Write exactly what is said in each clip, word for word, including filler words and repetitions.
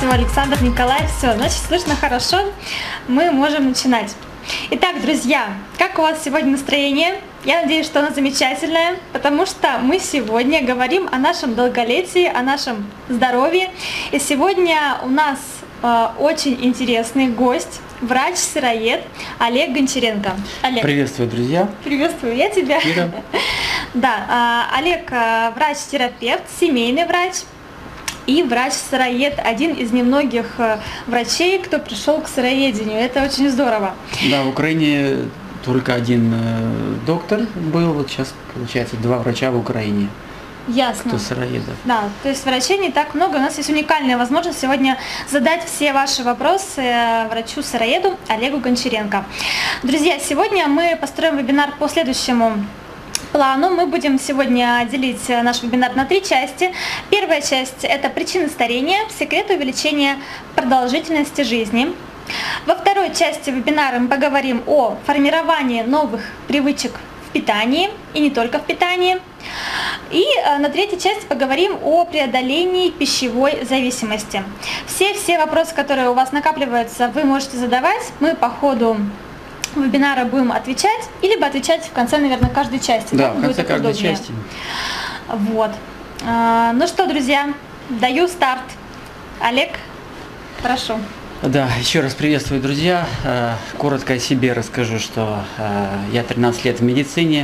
Хорошо, Александр, Николай, все, значит, слышно хорошо, мы можем начинать. Итак, друзья, как у вас сегодня настроение? Я надеюсь, что оно замечательное, потому что мы сегодня говорим о нашем долголетии, о нашем здоровье. И сегодня у нас э, очень интересный гость, врач-сыроед Олег Гончаренко. Олег. Приветствую, друзья. Приветствую, я тебя. Ира. Да, Олег врач-терапевт, семейный врач и врач-сыроед, один из немногих врачей, кто пришел к сыроедению. Это очень здорово. Да, в Украине только один доктор был, вот сейчас получается два врача в Украине. Ясно. Кто сыроедов. Да, то есть врачей не так много. У нас есть уникальная возможность сегодня задать все ваши вопросы врачу-сыроеду Олегу Гончаренко. Друзья, сегодня мы построим вебинар по следующему плану. Мы будем сегодня делить наш вебинар на три части. Первая часть – это причины старения, секреты увеличения продолжительности жизни. Во второй части вебинара мы поговорим о формировании новых привычек в питании и не только в питании. И на третьей части поговорим о преодолении пищевой зависимости. Все-все вопросы, которые у вас накапливаются, вы можете задавать. Мы по ходу вебинара будем отвечать, и либо отвечать в конце, наверное, каждой части. Да, в конце каждой удобнее. части. Вот. Ну что, друзья, даю старт. Олег, прошу. Да, еще раз приветствую, друзья. Коротко о себе расскажу, что я тринадцать лет в медицине,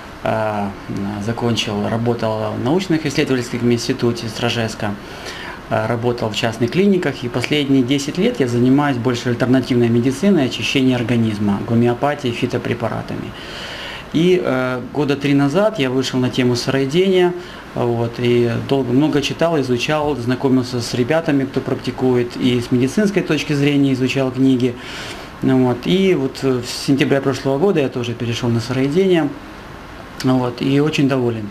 закончил, работал в научно-исследовательском институте Стражевска, работал в частных клиниках, и последние десять лет я занимаюсь больше альтернативной медициной, очищением организма, гомеопатией, фитопрепаратами. И э, года три назад я вышел на тему сыроедения, вот, и долго, много читал, изучал, знакомился с ребятами, кто практикует, и с медицинской точки зрения изучал книги. Вот, и вот в сентябре прошлого года я тоже перешел на сыроедение, вот, и очень доволен.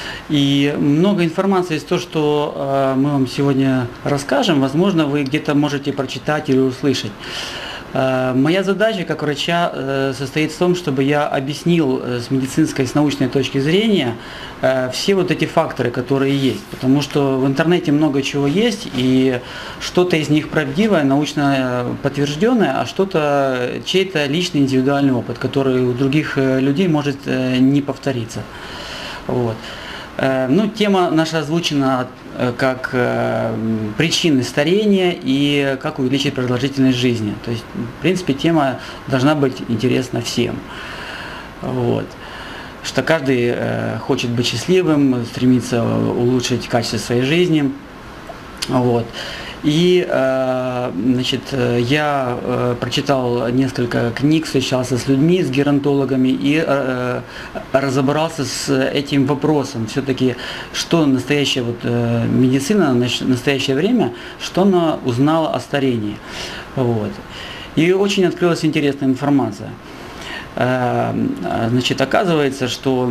И много информации из того, что э, мы вам сегодня расскажем, возможно, вы где-то можете прочитать или услышать. Э, моя задача как врача э, состоит в том, чтобы я объяснил э, с медицинской, с научной точки зрения э, все вот эти факторы, которые есть. Потому что в интернете много чего есть, и что-то из них правдивое, научно подтвержденное, а что-то чей-то личный индивидуальный опыт, который у других людей может э, не повториться. Вот. Ну, тема наша озвучена как э, причины старения и как увеличить продолжительность жизни. То есть, в принципе, тема должна быть интересна всем. Вот. Что каждый э, хочет быть счастливым, стремится улучшить качество своей жизни. Вот. И э, значит, я э, прочитал несколько книг, встречался с людьми, с геронтологами и э, разобрался с этим вопросом. Все-таки, что настоящая вот, э, медицина в настоящее время, что она узнала о старении. Вот. И очень открылась интересная информация. Э, значит, оказывается, что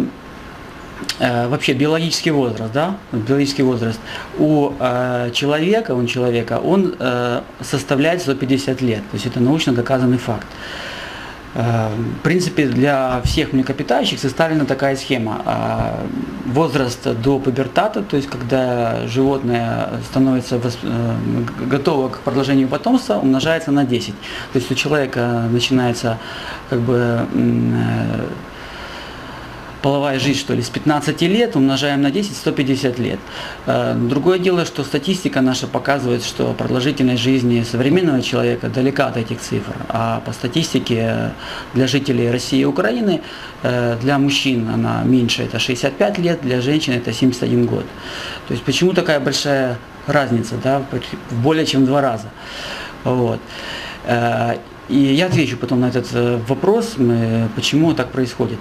вообще биологический возраст, да, биологический возраст у э, человека, у человека, он э, составляет сто пятьдесят лет, то есть это научно доказанный факт. Э, в принципе, для всех млекопитающих составлена такая схема. Э, возраст до пубертата, то есть когда животное становится восп... э, готово к продолжению потомства, умножается на десять. То есть у человека начинается как бы э, половая жизнь, что ли, с пятнадцати лет, умножаем на десять, сто пятьдесят лет. Другое дело, что статистика наша показывает, что продолжительность жизни современного человека далека от этих цифр. А по статистике для жителей России и Украины, для мужчин она меньше, это шестьдесят пять лет, для женщин это семьдесят один год. То есть почему такая большая разница, да, в более чем в два раза. Вот. И я отвечу потом на этот вопрос, почему так происходит.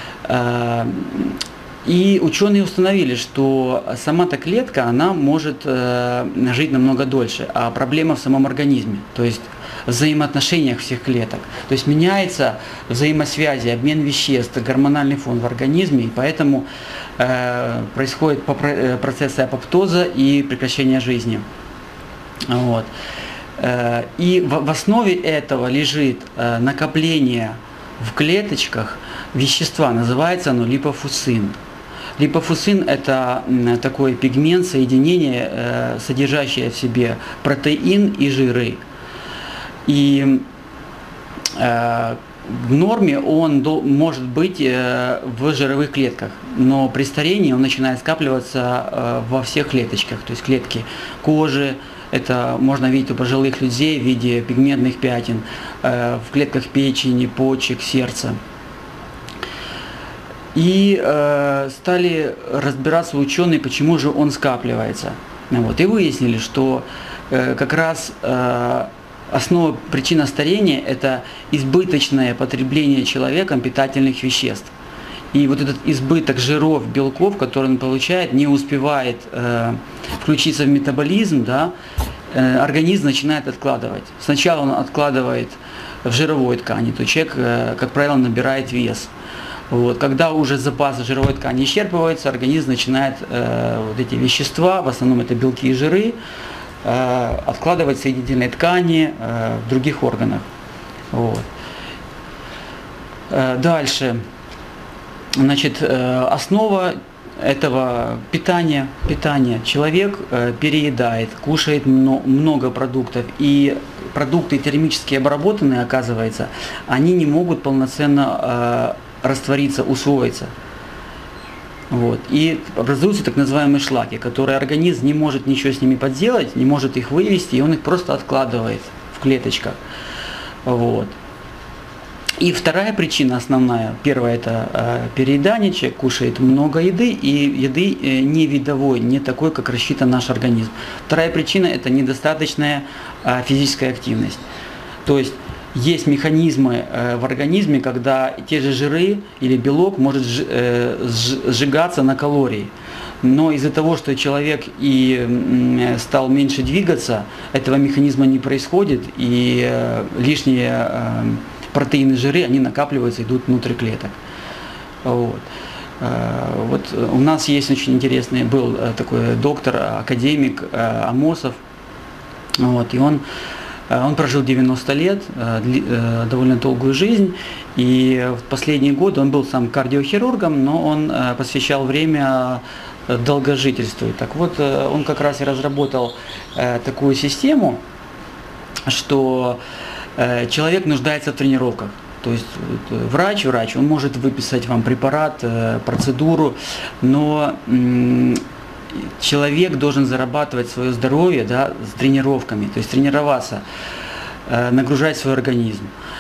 И ученые установили, что сама-то клетка, она может э, жить намного дольше, а проблема в самом организме, то есть в взаимоотношениях всех клеток. То есть меняется взаимосвязи, обмен веществ, гормональный фон в организме, и поэтому э, происходят процессы апоптоза и прекращения жизни. Вот. Э, и в, в основе этого лежит э, накопление в клеточках вещества, называется оно липофусцин. Липофусцин – это такой пигмент, соединение, содержащее в себе протеин и жиры. И в норме он может быть в жировых клетках, но при старении он начинает скапливаться во всех клеточках, то есть клетки кожи. Это можно видеть у пожилых людей в виде пигментных пятен, в клетках печени, почек, сердца. И э, стали разбираться ученые, почему же он скапливается. Вот. И выяснили, что э, как раз э, основа, причина старения – это избыточное потребление человеком питательных веществ. И вот этот избыток жиров, белков, который он получает, не успевает э, включиться в метаболизм, да, э, организм начинает откладывать. Сначала он откладывает в жировой ткани, то человек, э, как правило, набирает вес. Вот. Когда уже запасы жировой ткани исчерпываются, организм начинает э, вот эти вещества, в основном это белки и жиры, э, откладывать в соединительной ткани э, в других органах. Вот. Э, дальше. Значит, э, основа этого питания, питания. Человек э, переедает, кушает мно, много продуктов, и продукты термически обработанные, оказывается, они не могут полноценно э, раствориться, усвоиться. Вот. И образуются так называемые шлаки, которые организм не может ничего с ними поделать, не может их вывести, и он их просто откладывает в клеточках. Вот. И вторая причина основная, первая – это э, переедание, человек кушает много еды, и еды э, не видовой, не такой, как рассчитан наш организм. Вторая причина – это недостаточная э, физическая активность. То есть есть механизмы э, в организме, когда те же жиры или белок может э, сжигаться на калории. Но из-за того, что человек и э, стал меньше двигаться, этого механизма не происходит, и э, лишние э, протеины, жиры, они накапливаются, идут внутрь клеток. Вот. Вот у нас есть очень интересный, был такой доктор, академик Амосов, вот, и он, он прожил девяносто лет, довольно долгую жизнь, и в последние годы он был сам кардиохирургом, но он посвящал время долгожительству. Так вот, он как раз и разработал такую систему, что человек нуждается в тренировках. То есть врач, врач, он может выписать вам препарат, процедуру, но человек должен зарабатывать свое здоровье, да, с тренировками, то есть тренироваться, нагружать свой организм,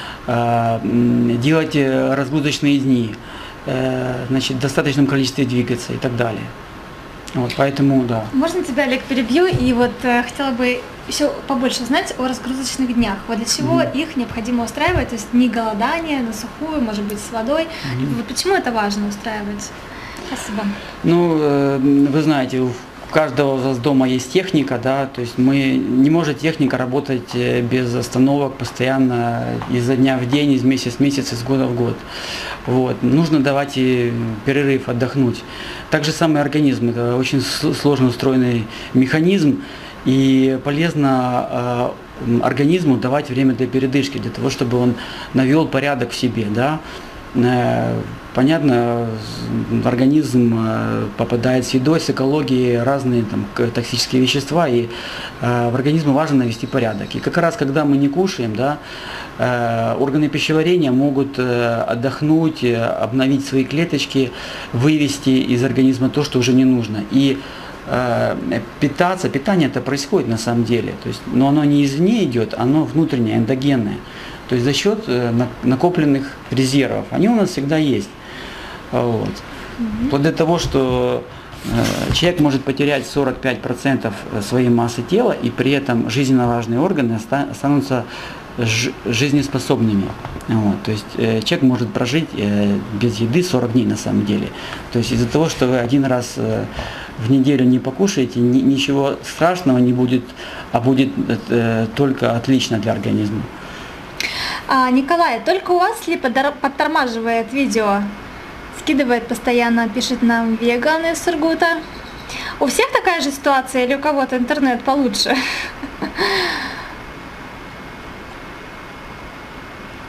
делать разгрузочные дни, значит, в достаточном количестве двигаться и так далее. Вот, поэтому, да. Можно тебя, Олег, перебью? И вот э, хотела бы еще побольше узнать о разгрузочных днях. Вот для чего mm-hmm. их необходимо устраивать? То есть не голодание, на сухую, может быть, с водой. Mm-hmm. Вот почему это важно устраивать? Спасибо. Ну, э, вы знаете, у каждого у вас дома есть техника, да, то есть мы не может техника работать без остановок постоянно изо дня в день, из месяца в месяц, из года в год. Вот. Нужно давать и перерыв, отдохнуть. Так же самый организм, это очень сложно устроенный механизм, и полезно э, организму давать время для передышки, для того, чтобы он навел порядок в себе, да. Понятно, организм попадает с едой, с экологией, разные там, токсические вещества, и э, в организме важно навести порядок. И как раз когда мы не кушаем, да, э, органы пищеварения могут э, отдохнуть, э, обновить свои клеточки, вывести из организма то, что уже не нужно. И э, питаться, питание это происходит на самом деле, то есть, но оно не извне идет, оно внутреннее, эндогенное. То есть за счет накопленных резервов. Они у нас всегда есть. Вот. Mm-hmm. Вплоть до того, что человек может потерять сорок пять процентов своей массы тела, и при этом жизненно важные органы останутся жизнеспособными. Вот. То есть человек может прожить без еды сорок дней на самом деле. То есть из-за того, что вы один раз в неделю не покушаете, ничего страшного не будет, а будет только отлично для организма. А, Николай, только у вас ли подтормаживает видео? Скидывает постоянно, пишет нам веган из Сургута. У всех такая же ситуация или у кого-то интернет получше?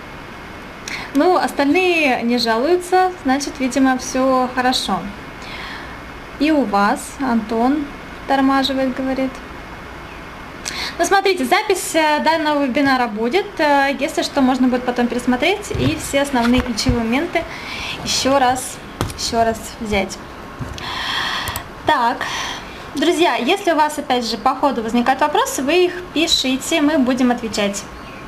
Ну, остальные не жалуются, значит, видимо, все хорошо. и у вас. Антон тормаживает, говорит. Ну, смотрите, запись данного вебинара будет. Если что, можно будет потом пересмотреть и все основные ключевые моменты еще раз, еще раз взять. Так, друзья, если у вас опять же по ходу возникают вопросы, вы их пишите, мы будем отвечать.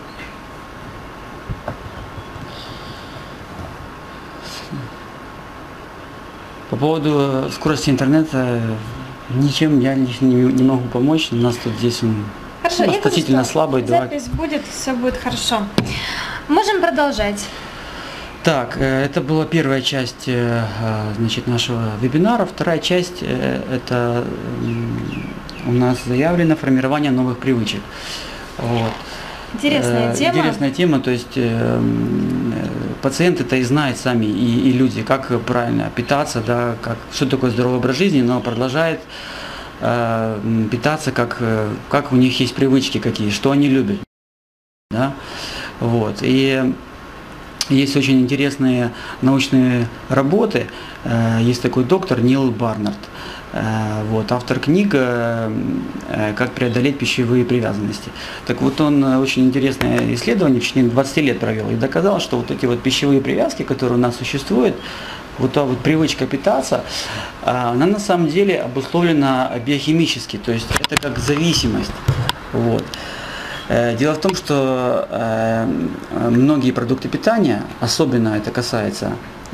По поводу скорости интернета, ничем я не, не могу помочь. У нас тут здесь он хорошо, ну, относительно слабый. Запись два... будет, все будет хорошо. Можем продолжать. Так, это была первая часть, значит, нашего вебинара. Вторая часть – это у нас заявлено формирование новых привычек. Вот. Интересная тема. Интересная тема, то есть э, пациенты-то и знают сами, и, и люди, как правильно питаться, да, как, что такое здоровый образ жизни, но продолжает э, питаться, как, как у них есть привычки какие, что они любят. Да? Вот. И есть очень интересные научные работы. Э, есть такой доктор Нил Барнард. Вот, автор книг «Как преодолеть пищевые привязанности». Так вот, он очень интересное исследование в течение двадцати лет провел и доказал, что вот эти вот пищевые привязки, которые у нас существуют, вот та вот привычка питаться, она на самом деле обусловлена биохимически, то есть это как зависимость. Вот. Дело в том, что многие продукты питания, особенно это касается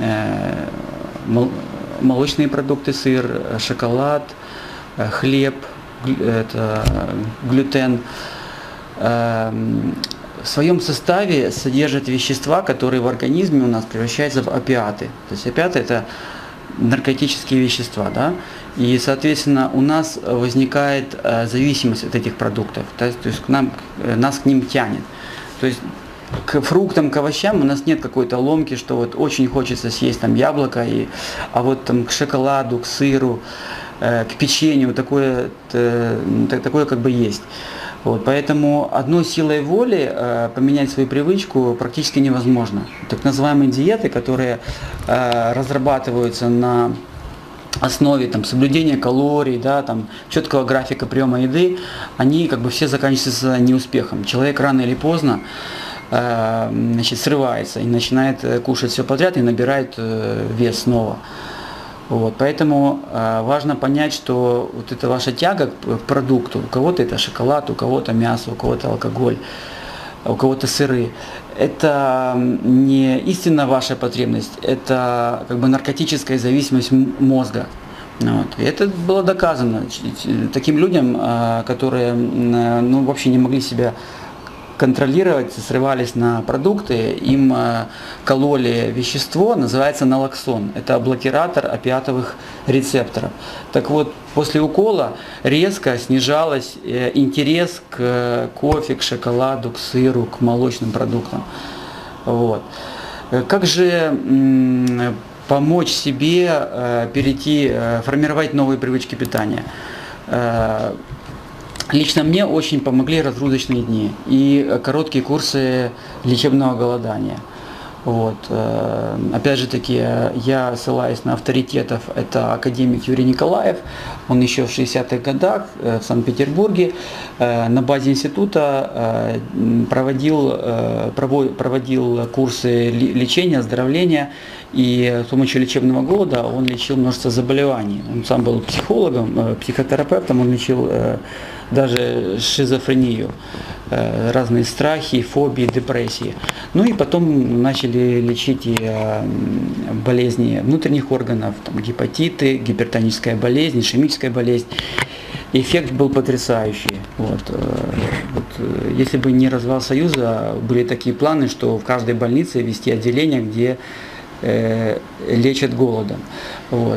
молочные продукты, сыр, шоколад, хлеб, это глютен, в своем составе содержат вещества, которые в организме у нас превращаются в опиаты. То есть опиаты – это наркотические вещества, да? И, соответственно, у нас возникает зависимость от этих продуктов, то есть, то есть к нам, нас к ним тянет. То есть к фруктам, к овощам у нас нет какой-то ломки, что вот очень хочется съесть там яблоко, и, а вот там к шоколаду, к сыру, э, к печенью такое, э, такое как бы есть. Вот, поэтому одной силой воли э, поменять свою привычку практически невозможно. Так называемые диеты, которые э, разрабатываются на основе там, соблюдения калорий, да, там, четкого графика приема еды, они как бы все заканчиваются неуспехом. Человек рано или поздно значит, срывается и начинает кушать все подряд и набирает вес снова. Вот, поэтому важно понять, что вот эта ваша тяга к продукту, у кого-то это шоколад, у кого-то мясо, у кого-то алкоголь, у кого-то сыры, это не истинно ваша потребность, это как бы наркотическая зависимость мозга. Вот. И это было доказано таким людям, которые ну, вообще не могли себя контролировать, срывались на продукты, им кололи вещество, называется налоксон. Это блокиратор опиатовых рецепторов. Так вот, после укола резко снижалась интерес к кофе, к шоколаду, к сыру, к молочным продуктам. Вот. Как же помочь себе перейти, формировать новые привычки питания? Лично мне очень помогли разгрузочные дни и короткие курсы лечебного голодания. Вот. Опять же таки, я ссылаюсь на авторитетов, это академик Юрий Николаев, он еще в шестидесятых годах в Санкт-Петербурге на базе института проводил, проводил курсы лечения, оздоровления, и с помощью лечебного голода он лечил множество заболеваний. Он сам был психологом, психотерапевтом, он лечил даже шизофрению, разные страхи, фобии, депрессии. Ну и потом начали лечить и болезни внутренних органов, там, гепатиты, гипертоническая болезнь, ишемическая болезнь. Эффект был потрясающий. Вот. Вот. Если бы не развал Союза, были такие планы, что в каждой больнице вести отделение, где э, лечат голодом. Вот.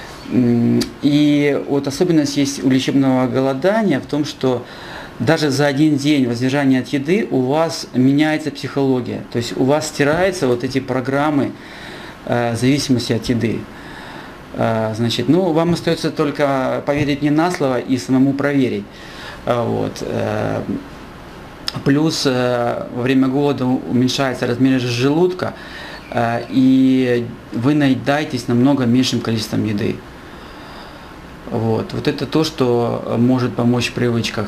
И вот особенность есть у лечебного голодания в том, что даже за один день воздержания от еды у вас меняется психология. То есть у вас стираются вот эти программы э, зависимости от еды. Э, значит, ну, вам остается только поверить мне на слово и самому проверить. Э, вот. Э, плюс э, во время голода уменьшается размер желудка, э, и вы наедаетесь намного меньшим количеством еды. Вот. Вот это то, что может помочь в привычках.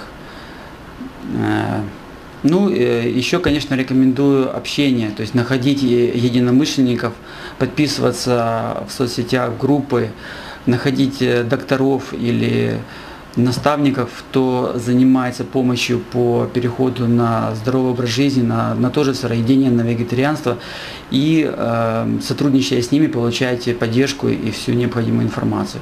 Ну, еще, конечно, рекомендую общение, то есть находить единомышленников, подписываться в соцсетях, в группы, находить докторов или наставников, кто занимается помощью по переходу на здоровый образ жизни, на, на то же сыроедение, на вегетарианство, и э, сотрудничая с ними, получаете поддержку и всю необходимую информацию.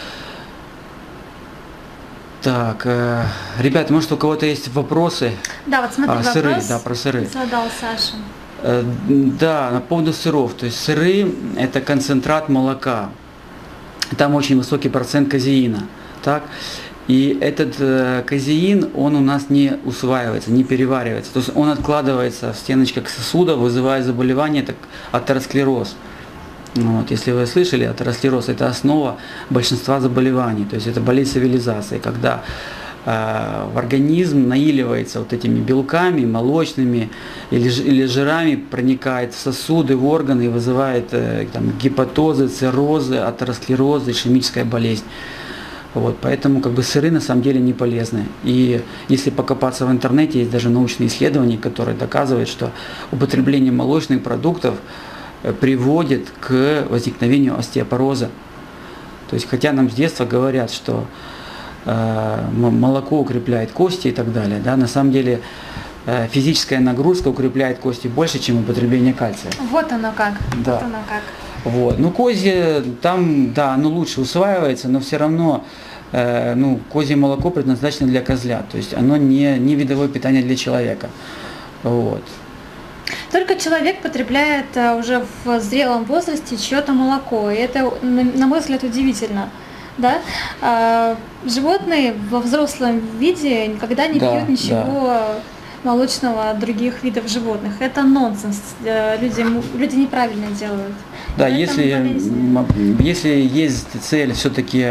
Так, э, ребята, может, у кого-то есть вопросы? Да, вот смотри, а, сыры, вопрос да, про сыры. задал Саша. Э, да, по поводу сыров. То есть сыры – это концентрат молока. Там очень высокий процент казеина. Так? И этот э, казеин, он у нас не усваивается, не переваривается. То есть он откладывается в стеночках сосуда, вызывая заболевание, это атеросклероз. Вот, если вы слышали, атеросклероз – это основа большинства заболеваний. То есть это болезнь цивилизации, когда э, в организм наиливается вот этими белками, молочными или, или жирами, проникает в сосуды, в органы и вызывает э, там, гепатозы, циррозы, атеросклерозы, ишемическая болезнь. Вот, поэтому как бы сыры на самом деле не полезны. И если покопаться в интернете, есть даже научные исследования, которые доказывают, что употребление молочных продуктов приводит к возникновению остеопороза. То есть, хотя нам с детства говорят, что э, молоко укрепляет кости и так далее, да, на самом деле э, физическая нагрузка укрепляет кости больше, чем употребление кальция. Вот оно как. Да. Вот оно как. Вот. Ну, козье, там, да, оно лучше усваивается, но все равно, э, ну, козье молоко предназначено для козлят, то есть оно не, не видовое питание для человека. Вот. Только человек потребляет а, уже в зрелом возрасте чье-то молоко, и это, на, на мой взгляд, удивительно. Да? А, животные во взрослом виде никогда не да, пьют ничего да. молочного от других видов животных. Это нонсенс. Люди, люди неправильно делают. Да, если, если есть цель все-таки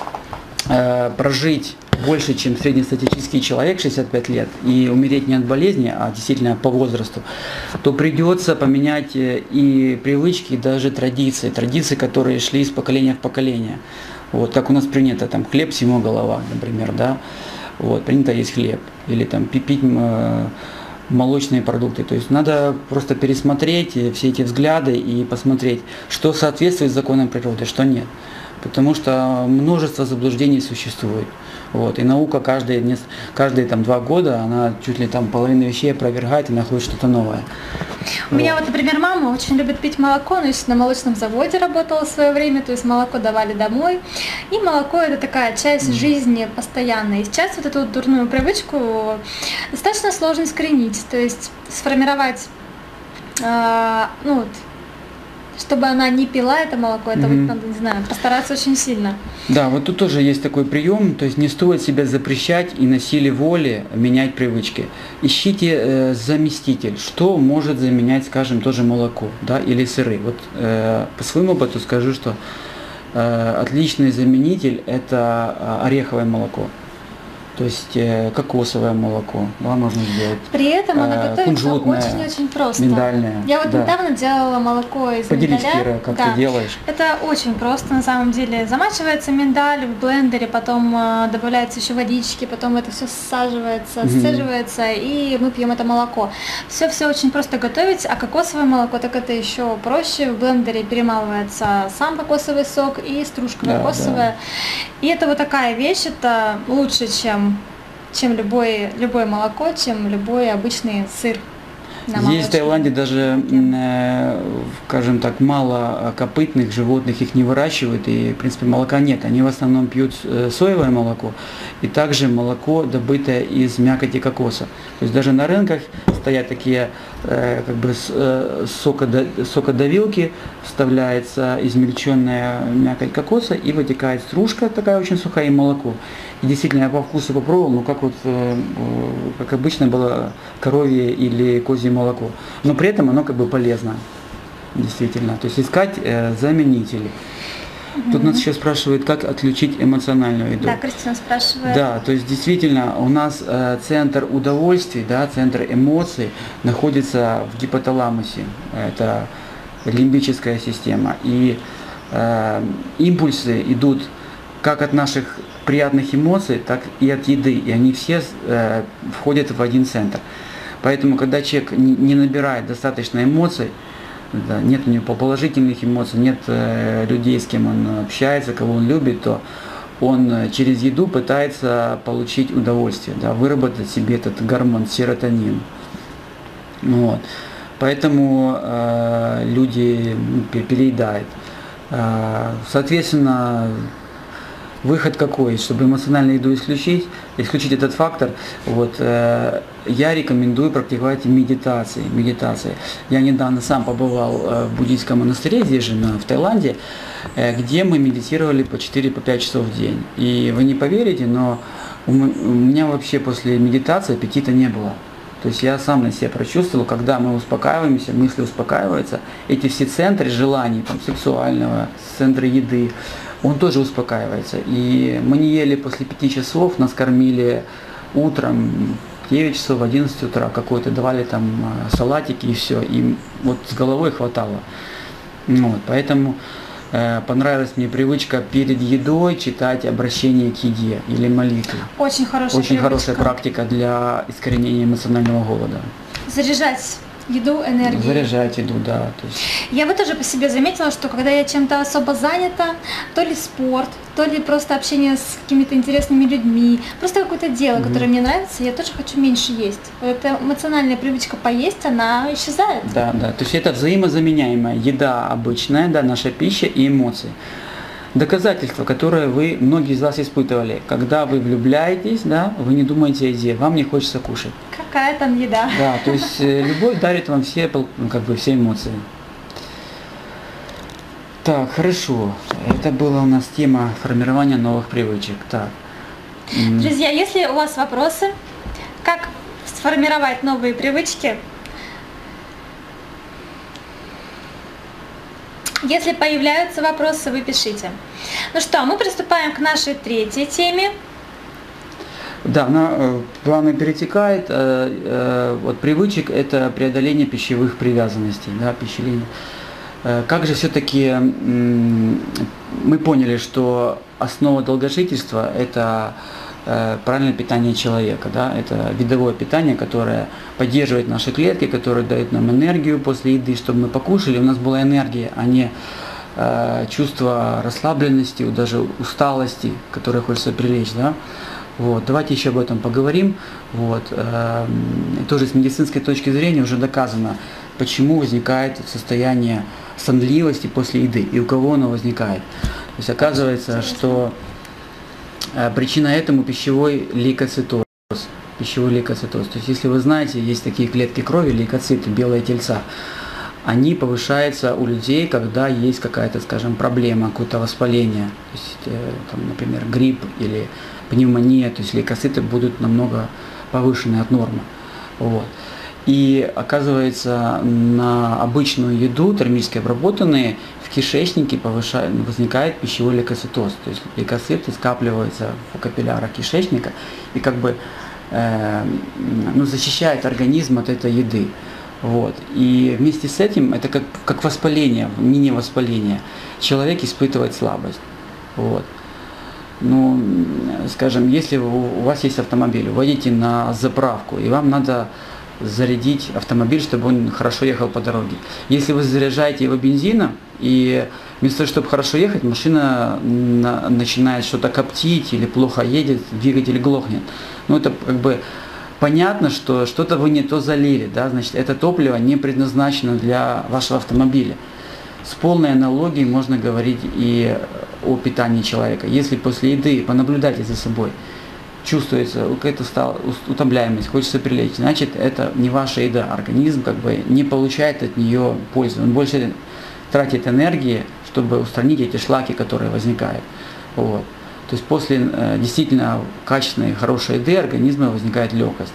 э, прожить больше, чем среднестатистический человек, шестьдесят пять лет, и умереть не от болезни, а действительно по возрасту, то придется поменять и привычки, и даже традиции, традиции, которые шли из поколения в поколение. Вот, как у нас принято, там, хлеб всему голова, например, да, вот, принято есть хлеб, или там пить э, молочные продукты. То есть надо просто пересмотреть все эти взгляды и посмотреть, что соответствует законам природы, что нет. Потому что множество заблуждений существует. Вот. И наука каждые, каждые там, два года, она чуть ли там половину вещей опровергает и находит что-то новое. У меня вот, например, мама очень любит пить молоко, но еще на молочном заводе работала в свое время, то есть молоко давали домой. И молоко – это такая часть mm. жизни постоянная. И сейчас вот эту вот дурную привычку достаточно сложно искоренить, то есть сформировать, э, ну вот, чтобы она не пила это молоко, это mm-hmm. вот надо, не знаю, постараться очень сильно. Да, вот тут тоже есть такой прием, то есть не стоит себя запрещать и на силе воли менять привычки. Ищите э, заместитель, что может заменять, скажем, тоже молоко, да, или сыры. Вот э, по своему опыту скажу, что э, отличный заменитель – это ореховое молоко. То есть э, кокосовое молоко, да, можно сделать. При этом оно э, готовится очень-очень просто. Миндальное. Я вот да. недавно делала молоко из Поделись, миндаля. Кира, как да. ты делаешь. Это очень просто на самом деле. Замачивается миндаль в блендере, потом э, добавляется еще водички, потом это все саживается, mm-hmm. сцеживается, и мы пьем это молоко. Все-все очень просто готовить, а кокосовое молоко, так это еще проще. В блендере перемалывается сам кокосовый сок и стружка да, кокосовая. Да. И это вот такая вещь, это лучше, чем чем любое, любое молоко, чем любой обычный сыр. Здесь в Таиланде даже, э, скажем так, мало копытных животных, их не выращивают, и, в принципе, молока нет. Они в основном пьют соевое молоко, и также молоко, добытое из мякоти кокоса. То есть даже на рынках стоят такие э, как бы э, сокодавилки, вставляется измельченная мякоть кокоса, и вытекает стружка, такая очень сухая, и молоко. И действительно, я по вкусу попробовал, ну как вот, э, как обычно было коровье или козье молоко. Но при этом оно как бы полезно, действительно. То есть искать э, заменители. Mm-hmm. Тут нас еще спрашивают, как отключить эмоциональную еду. Да, Кристина спрашивает. Да, то есть действительно у нас э, центр удовольствий, да, центр эмоций находится в гипоталамусе. Это лимбическая система. И э, импульсы идут как от наших приятных эмоций, так и от еды. И они все э, входят в один центр. Поэтому, когда человек не набирает достаточно эмоций, да, нет у него положительных эмоций, нет э, людей, с кем он общается, кого он любит, то он через еду пытается получить удовольствие, да, выработать себе этот гормон серотонин. Вот. Поэтому э, люди переедают. Э, соответственно, выход какой? Чтобы эмоциональную еду исключить, исключить этот фактор, вот, э, я рекомендую практиковать медитации, медитации. Я недавно сам побывал э, в буддийском монастыре, здесь же, на, в Таиланде, э, где мы медитировали по четыре-пять часов в день. И вы не поверите, но у, у меня вообще после медитации аппетита не было. То есть я сам на себе прочувствовал, когда мы успокаиваемся, мысли успокаиваются, эти все центры желаний, там, сексуального, центры еды, он тоже успокаивается. И мы не ели после пяти часов, нас кормили утром, в девять часов, в одиннадцать утра, какой-то давали там салатики и все, и вот с головой хватало. Вот, поэтому э, понравилась мне привычка перед едой читать обращение к еде или молитву. Очень хорошая Очень привычка. хорошая практика для искоренения эмоционального голода. Заряжать еду энергией. Заряжать еду, да. То есть... Я вот тоже по себе заметила, что когда я чем-то особо занята, то ли спорт, то ли просто общение с какими-то интересными людьми, просто какое-то дело, mm-hmm. которое мне нравится, я тоже хочу меньше есть. Эта эмоциональная привычка поесть, она исчезает. Да, да. То есть это взаимозаменяемая еда обычная, да, наша пища и эмоции. Доказательство, которое вы, многие из вас испытывали, когда вы влюбляетесь, да, вы не думаете о еде, вам не хочется кушать. Какая там еда? Да, то есть э, любовь дарит вам все, ну, как бы, все эмоции. Так, хорошо. Это была у нас тема формирования новых привычек. Так. Друзья, если у вас вопросы, как сформировать новые привычки, если появляются вопросы, вы пишите. Ну что, мы приступаем к нашей третьей теме. Да, она э, плавно перетекает. Э, э, вот привычек – это преодоление пищевых привязанностей, да, пищевые. Э, как же все-таки э, мы поняли, что основа долгожительства – это э, правильное питание человека, да, это видовое питание, которое поддерживает наши клетки, которое дает нам энергию после еды, чтобы мы покушали, у нас была энергия, а не э, чувство расслабленности, даже усталости, которое хочется прилечь, да. Вот, давайте еще об этом поговорим. Вот, э, тоже с медицинской точки зрения уже доказано, почему возникает состояние сонливости после еды и у кого оно возникает. То есть оказывается, что э, причина этому пищевой лейкоцитоз. Пищевой лейкоцитоз. То есть если вы знаете, есть такие клетки крови, лейкоциты, белые тельца. Они повышаются у людей, когда есть какая-то, скажем, проблема, какое-то воспаление, то есть, э, там, например, грипп или пневмония, то есть лейкоциты будут намного повышены от нормы. Вот. И оказывается, на обычную еду, термически обработанные, в кишечнике повышает, возникает пищевой лейкоцитоз. То есть лейкоциты скапливаются в капиллярах кишечника и как бы э, ну, защищает организм от этой еды. Вот. И вместе с этим это как, как воспаление, мини-воспаление. Человек испытывает слабость. Вот. Ну, скажем, если у вас есть автомобиль, вы едете на заправку, и вам надо зарядить автомобиль, чтобы он хорошо ехал по дороге. Если вы заряжаете его бензином, и вместо того, чтобы хорошо ехать, машина на, начинает что-то коптить или плохо едет, двигатель глохнет. Ну, это как бы понятно, что что-то вы не то залили, да, значит, это топливо не предназначено для вашего автомобиля. С полной аналогией можно говорить и о питании человека. Если после еды понаблюдайте за собой, чувствуется какая-то утомляемость, хочется прилечь, значит, это не ваша еда. Организм как бы не получает от нее пользы. Он больше тратит энергии, чтобы устранить эти шлаки, которые возникают. Вот. То есть после э, действительно качественной, хорошей еды организма возникает легкость.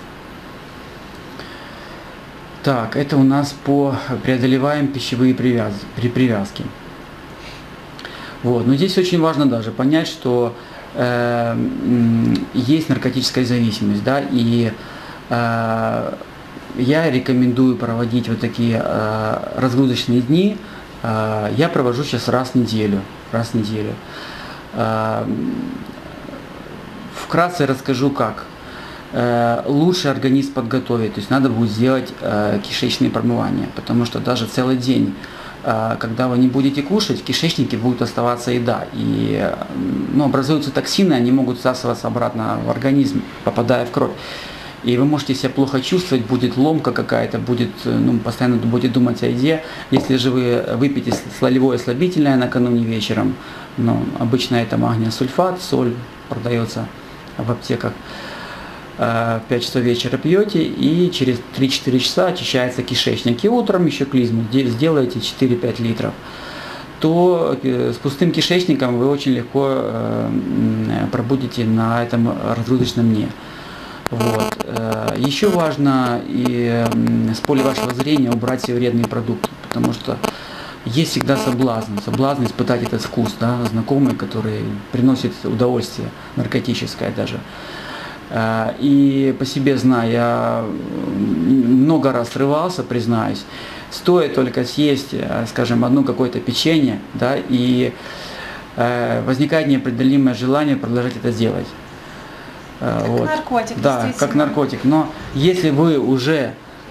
Так, это у нас по преодолеваем пищевые привяз... привязки. Вот. Но здесь очень важно даже понять, что э, есть наркотическая зависимость, да, и э, я рекомендую проводить вот такие э, разгрузочные дни. Э, я провожу сейчас раз в неделю, раз в неделю. Вкратце расскажу как. Лучше организм подготовить, то есть надо будет сделать кишечные промывания, потому что даже целый день, когда вы не будете кушать, в кишечнике будет оставаться еда, и ну, образуются токсины, они могут всасываться обратно в организм, попадая в кровь. И вы можете себя плохо чувствовать, будет ломка какая-то, будет, ну, постоянно будете думать о еде. Если же вы выпьете солевое слабительное накануне вечером, ну, обычно это магниосульфат, соль продается в аптеках, в пять часов вечера пьете, и через три-четыре часа очищается кишечник. И утром еще клизму сделаете четыре-пять литров. То с пустым кишечником вы очень легко пробудете на этом разгрузочном дне. Вот. Еще важно и с поля вашего зрения убрать все вредные продукты, потому что есть всегда соблазн, соблазн испытать этот вкус, да, знакомый, который приносит удовольствие, наркотическое даже. И по себе знаю, я много раз срывался, признаюсь, стоит только съесть, скажем, одно какое-то печенье, да, и возникает неопределимое желание продолжать это делать. Как вот. наркотик, да, как наркотик. Но если вы уже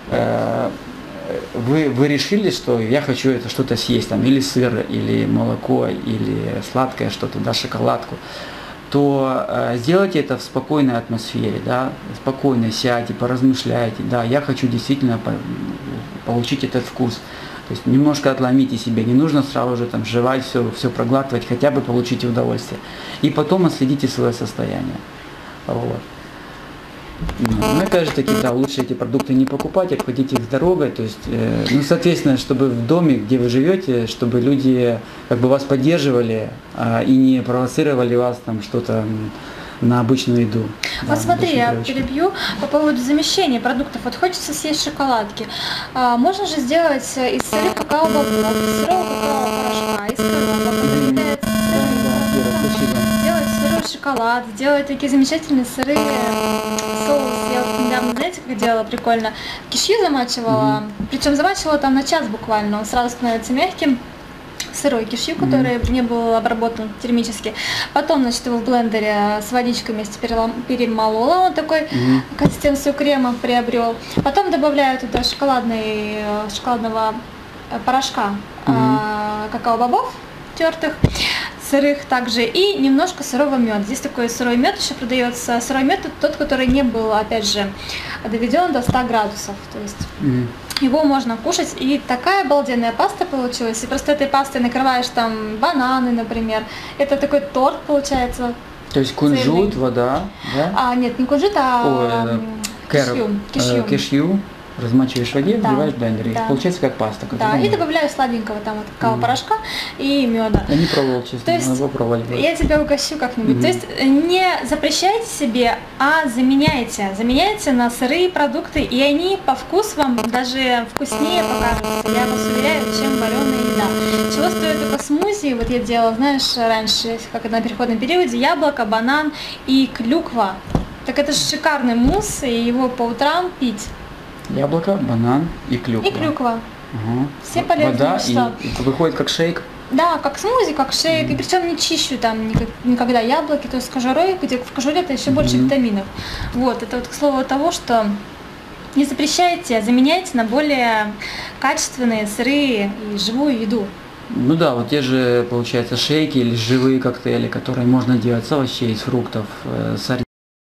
вы, вы решили, что я хочу это что-то съесть, там, или сыр, или молоко, или сладкое что-то, да, шоколадку, то э, сделайте это в спокойной атмосфере, да, спокойно сядьте, поразмышляйте, да, я хочу действительно по получить этот вкус. То есть немножко отломите себе, не нужно сразу же там жевать, все, все проглатывать, хотя бы получите удовольствие. И потом отследите свое состояние. Вот. Ну, опять же таки, да, лучше эти продукты не покупать, обходить их дорогой, то есть, э, ну, соответственно, чтобы в доме, где вы живете, чтобы люди как бы вас поддерживали э, и не провоцировали вас там что-то на обычную еду. Вот да, смотри, я привычки. перебью по поводу замещения продуктов. Вот хочется съесть шоколадки. А, можно же сделать из сырых какао-бобов, из сырого какао-порошка, из коробок, который является сырым. Сделать сырой шоколад, сделать такие замечательные сырые соусы. Я вот недавно, знаете, как делала прикольно? Кишью замачивала, mm-hmm. причем замачивала там на час буквально, он сразу становится мягким. Сырой кишью, который mm-hmm. не был обработан термически. Потом, значит, его в блендере с водичкой вместе перемолола, он такой mm-hmm. консистенцию крема приобрел. Потом добавляю туда шоколадный, шоколадного порошка, mm-hmm. какао-бобов тертых, сырых также, и немножко сырого меда. Здесь такой сырой мед еще продается. Сырой мед — тот, который не был, опять же, доведен до ста градусов. То есть mm-hmm. его можно кушать, и такая обалденная паста получилась. И просто этой пастой накрываешь там бананы, например. Это такой торт получается. То есть кунжут, цельный. Вода, да? А, нет, не кунжут, а Ой, кешью. Кешью. Кешью. Размачиваешь в воде, да, вливаешь в блендер, да. и получается как паста. Как да, и добавляю сладенького там вот какао-порошка mm. и меда. Я не пробовал, честно, то есть, надо попробовать. Я тебя угощу как-нибудь. Mm-hmm. То есть не запрещайте себе, а заменяйте. Заменяйте на сырые продукты, и они по вкусу вам даже вкуснее покажутся, я вас уверяю, чем вареная еда. Чего стоит только смузи, вот я делала, знаешь, раньше, как на переходном периоде, яблоко, банан и клюква. Так это же шикарный мусс, и его по утрам пить. Яблоко, банан и клюква. И клюква. Угу. Все полезные Вода вещества. И, и выходит как шейк? Да, как смузи, как шейк. Mm-hmm. И причем не чищу там никогда яблоки, то есть с кожурой, где в кожуре это еще mm-hmm. больше витаминов. Вот, это вот к слову того, что не запрещайте, а заменяйте на более качественные, сырые и живую еду. Ну да, вот те же, получается, шейки или живые коктейли, которые можно делать с овощей, с фруктов, с орехов.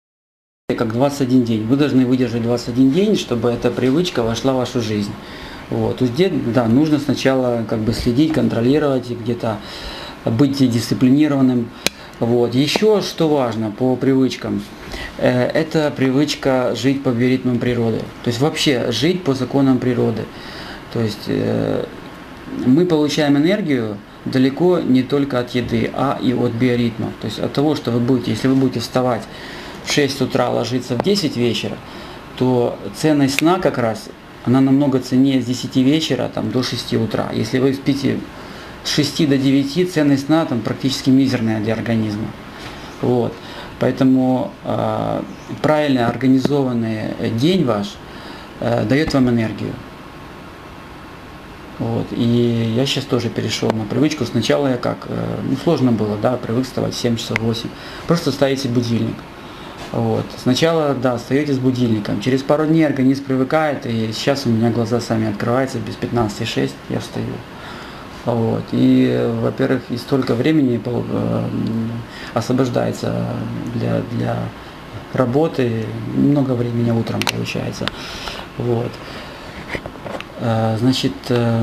Как двадцать один день. Вы должны выдержать двадцать один день, чтобы эта привычка вошла в вашу жизнь. Вот. То есть, где, да, нужно сначала как бы следить, контролировать, где-то быть дисциплинированным. Вот. Еще что важно по привычкам, э, это привычка жить по биоритмам природы. То есть вообще жить по законам природы. То есть э, мы получаем энергию далеко не только от еды, а и от биоритма. То есть от того, что вы будете, если вы будете вставать в шесть утра, ложиться в десять вечера, то ценность сна как раз, она намного ценнее с десяти вечера там, до шести утра. Если вы спите с шести до девяти, ценность сна там практически мизерная для организма. Вот. Поэтому э, правильно организованный день ваш э, дает вам энергию. Вот. И я сейчас тоже перешел на привычку. Сначала я как, ну сложно было, да, привык вставать в семь часов восемь. Просто ставите будильник. Вот. Сначала, да, встаете с будильником. Через пару дней организм привыкает, и сейчас у меня глаза сами открываются, без пятнадцати шесть я встаю. Вот. И, во-первых, и столько времени освобождается для, для работы, много времени утром получается. Вот. Значит,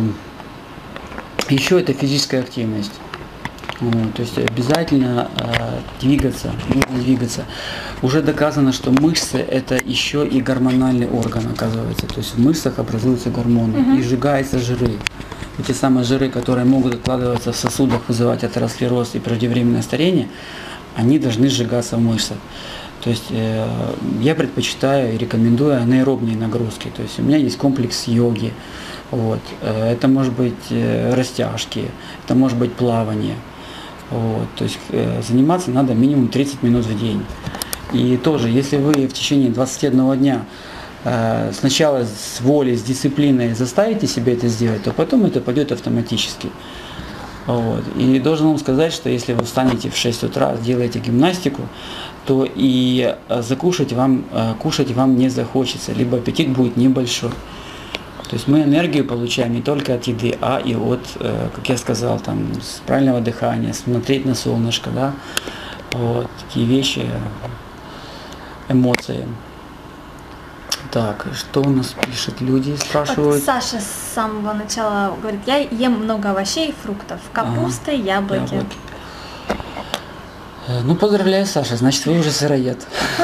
еще это физическая активность. То есть обязательно двигаться, нужно двигаться. Уже доказано, что мышцы это еще и гормональный орган, оказывается. То есть в мышцах образуются гормоны угу. и сжигаются жиры. Эти самые жиры, которые могут откладываться в сосудах, вызывать атеросклероз и преждевременное старение, они должны сжигаться в мышцах. То есть э, я предпочитаю и рекомендую анаэробные нагрузки. То есть у меня есть комплекс йоги. Вот. Это может быть э, растяжки, это может быть плавание. Вот. То есть э, заниматься надо минимум тридцать минут в день. И тоже, если вы в течение двадцати одного дня э, сначала с волей, с дисциплиной заставите себя это сделать, то потом это пойдет автоматически. Вот. И должен вам сказать, что если вы встанете в шесть утра, делаете гимнастику, то и закушать вам, кушать вам не захочется, либо аппетит будет небольшой. То есть мы энергию получаем не только от еды, а и от, как я сказал, там, с правильного дыхания, смотреть на солнышко, да, вот, такие вещи, эмоции. Так, что у нас пишут люди, спрашивают? Вот Саша с самого начала говорит, я ем много овощей и фруктов, капуста, ага, яблоки. яблоки. Ну, поздравляю, Саша, значит, вы уже сыроед.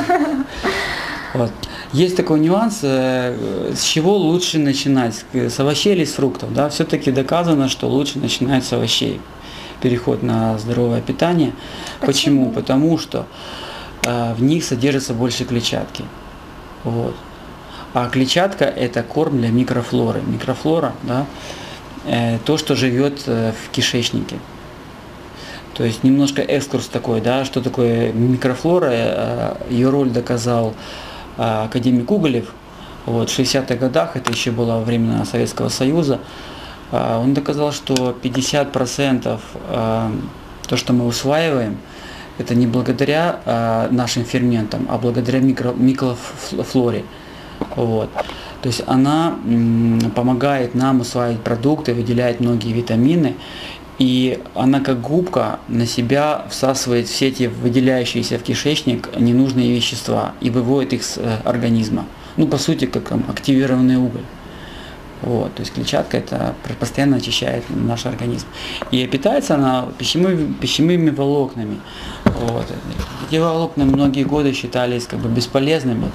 Вот. Есть такой нюанс, с чего лучше начинать, с овощей или с фруктов. Да? Все-таки доказано, что лучше начинать с овощей. Переход на здоровое питание. Почему? Почему? Потому что э, в них содержится больше клетчатки. Вот. А клетчатка это корм для микрофлоры. Микрофлора, да, э, то, что живет э, в кишечнике. То есть немножко экскурс такой, да, что такое микрофлора, э, ее роль доказал э, академик Уголев. Вот, в шестидесятых годах, это еще было во времена Советского Союза, э, он доказал, что пятьдесят процентов э, то, что мы усваиваем, это не благодаря э, нашим ферментам, а благодаря микро, микрофлоре. Вот. То есть она м, помогает нам усваивать продукты, выделяет многие витамины, и она как губка на себя всасывает все эти выделяющиеся в кишечник ненужные вещества и выводит их с э, организма. Ну, по сути, как там, активированный уголь. Вот, то есть клетчатка это постоянно очищает наш организм. И питается она пищевыми, пищевыми волокнами. Вот. Эти волокна многие годы считались как бы бесполезными,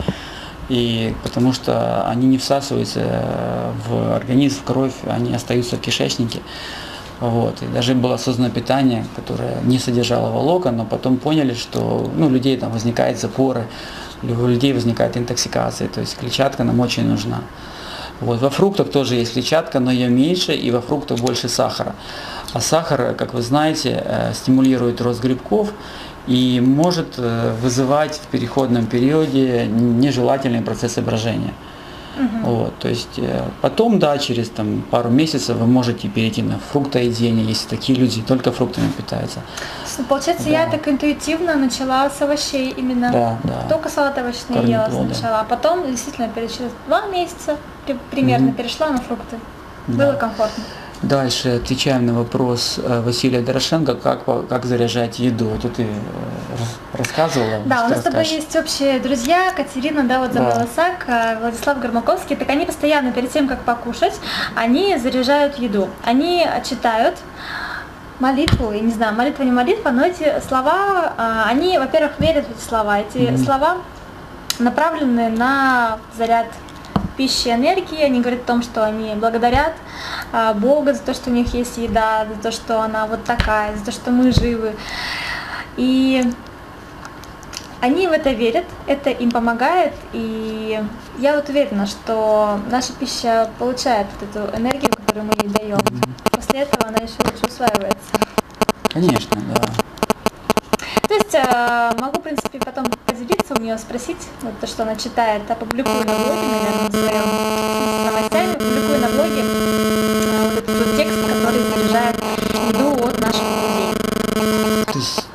и потому что они не всасываются в организм, в кровь, они остаются в кишечнике. Вот. И даже было создано питание, которое не содержало волокон, но потом поняли, что ну, у людей там возникают запоры, у людей возникает интоксикация, то есть клетчатка нам очень нужна. Вот. Во фруктах тоже есть клетчатка, но ее меньше, и во фруктах больше сахара. А сахар, как вы знаете, стимулирует рост грибков и может вызывать в переходном периоде нежелательные процессы брожения. Угу. Вот, то есть потом, да, через там, пару месяцев вы можете перейти на фруктоедение, если такие люди только фруктами питаются. Получается, да. Я так интуитивно начала с овощей именно. Да, да. Только салат овощной ела сначала, а потом действительно через два месяца примерно угу. перешла на фрукты. Да. Было комфортно. Дальше отвечаем на вопрос Василия Дорошенко, как, как заряжать еду. Это ты рассказывала? Да, у нас с тобой есть общие друзья, Катерина, да, вот забыла да. Сак, Владислав Гормаковский. Так они постоянно перед тем, как покушать, они заряжают еду. Они читают молитву, я не знаю, молитва не молитва, но эти слова, они, во-первых, верят в эти слова. Эти mm-hmm. слова направлены на заряд пищи, энергии, они говорят о том, что они благодарят а, Бога за то, что у них есть еда, за то, что она вот такая, за то, что мы живы. И они в это верят, это им помогает, и я вот уверена, что наша пища получает вот эту энергию, которую мы ей даем. После этого она еще лучше усваивается. Конечно, да. То есть могу, в принципе, потом поделиться, у нее спросить, вот то, что она читает, опубликую на блоге, наверное, на своем, с новостями, публикую на блоге вот эту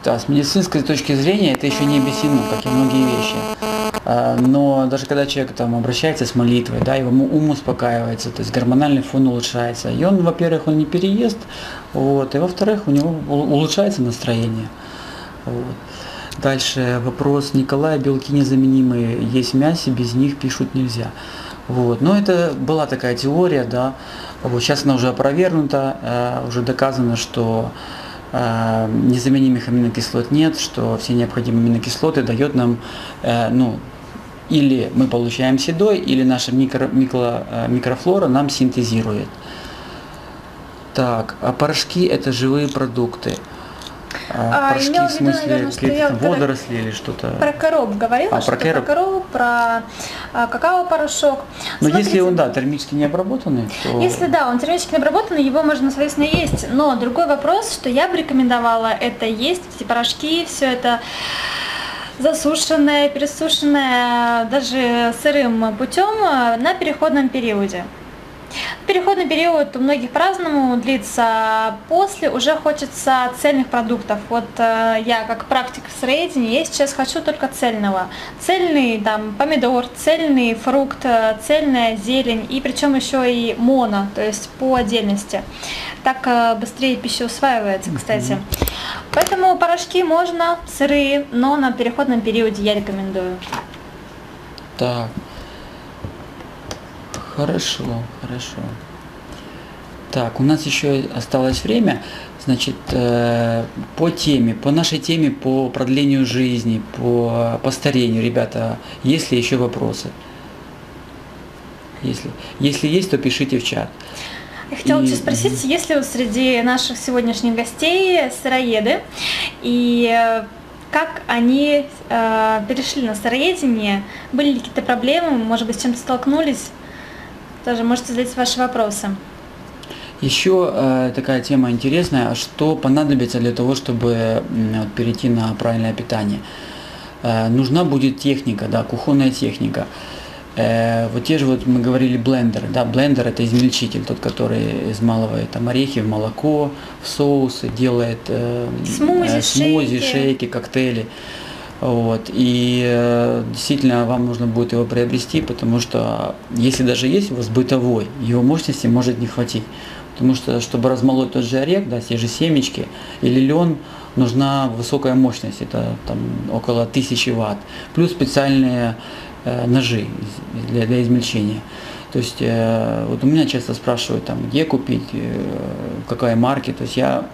Да, с медицинской точки зрения это еще не объяснено, как и многие вещи. А, Но даже когда человек там обращается с молитвой, да, его ум ум успокаивается, то есть гормональный фон улучшается. И он, во-первых, он не переест, вот, и во-вторых, у него у- улучшается настроение. Вот. Дальше вопрос Николая. Белки незаменимые есть в мясе, без них пишут нельзя. Вот. Но это была такая теория, да. Вот. Сейчас она уже опровергнута, э, уже доказано, что э, незаменимых аминокислот нет, что все необходимые аминокислоты дает нам, э, ну, или мы получаем с едой, или наша микро, микро, э, микрофлора нам синтезирует. Так, а порошки это живые продукты. А, А, порошки имела в в виду, смысле наверное, что какие-то я там про- водоросли или что-то? Про короб говорила, А, что про про короб. короб, про а, какао-порошок. Но если Смотрите, он, да, термически не обработанный, то... Если да, он термически обработанный, его можно, соответственно, есть. Но другой вопрос, что я бы рекомендовала, это есть эти порошки, все это засушенное, пересушенное даже сырым путем на переходном периоде. Переходный период у многих по-разному длится, после уже хочется цельных продуктов. Вот э, я как практик в сыроедении, я сейчас хочу только цельного. Цельный там помидор, цельный фрукт, э, цельная зелень, и причем еще и моно, то есть по отдельности. Так э, быстрее пища усваивается, кстати. Поэтому порошки можно, сырые, но на переходном периоде я рекомендую. Так. Хорошо, хорошо. Так, у нас еще осталось время. Значит, э, по теме, по нашей теме, по продлению жизни, по, по старению, ребята, есть ли еще вопросы? Если, если есть, то пишите в чат. Я хотела И- тебя спросить, есть ли вот среди наших сегодняшних гостей сыроеды, и э, как они э, перешли на сыроедение, были ли какие-то проблемы, может быть, с чем-то столкнулись? Тоже можете задать ваши вопросы. Еще э, такая тема интересная, а что понадобится для того, чтобы м, вот, перейти на правильное питание? Э, нужна будет техника, да, кухонная техника. Э, вот те же вот мы говорили блендеры, да, блендер это измельчитель, тот, который измалывает там орехи в молоко, в соусы, делает э, Смузи, э, смузи, шейки. шейки, коктейли. Вот. И э, действительно вам нужно будет его приобрести, потому что если даже есть у вас бытовой, его мощности может не хватить. Потому что, чтобы размолоть тот же орех, да, те же семечки или лен, нужна высокая мощность, это там около тысячи ватт. Плюс специальные э, ножи из- для, для измельчения. То есть э, вот у меня часто спрашивают, там, где купить, э, какая марки. То есть я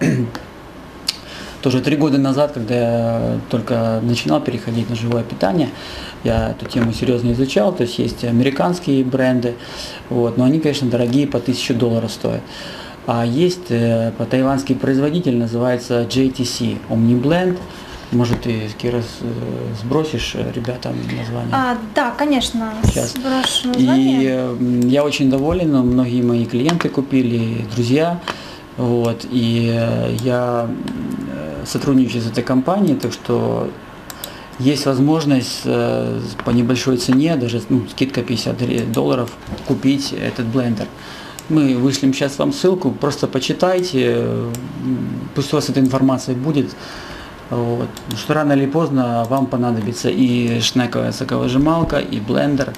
тоже три года назад, когда я только начинал переходить на живое питание, я эту тему серьезно изучал, то есть есть американские бренды, вот, но они, конечно, дорогие, по тысячу долларов стоят. А есть э, по тайванский производитель, называется джей ти си OmniBlend. Может, ты, Кира, с- э, сбросишь э, ребятам название? А, да, конечно, Сейчас. сброшу И название. э, я очень доволен, но многие мои клиенты купили, друзья. Вот, и э, я э, сотрудничаю с этой компанией, так что есть возможность э, по небольшой цене, даже ну, скидка пятьдесят долларов, купить этот блендер. Мы вышлем сейчас вам ссылку, просто почитайте, э, пусть у вас эта информация будет. Вот. Потому что рано или поздно вам понадобится и шнековая соковыжималка, и блендер,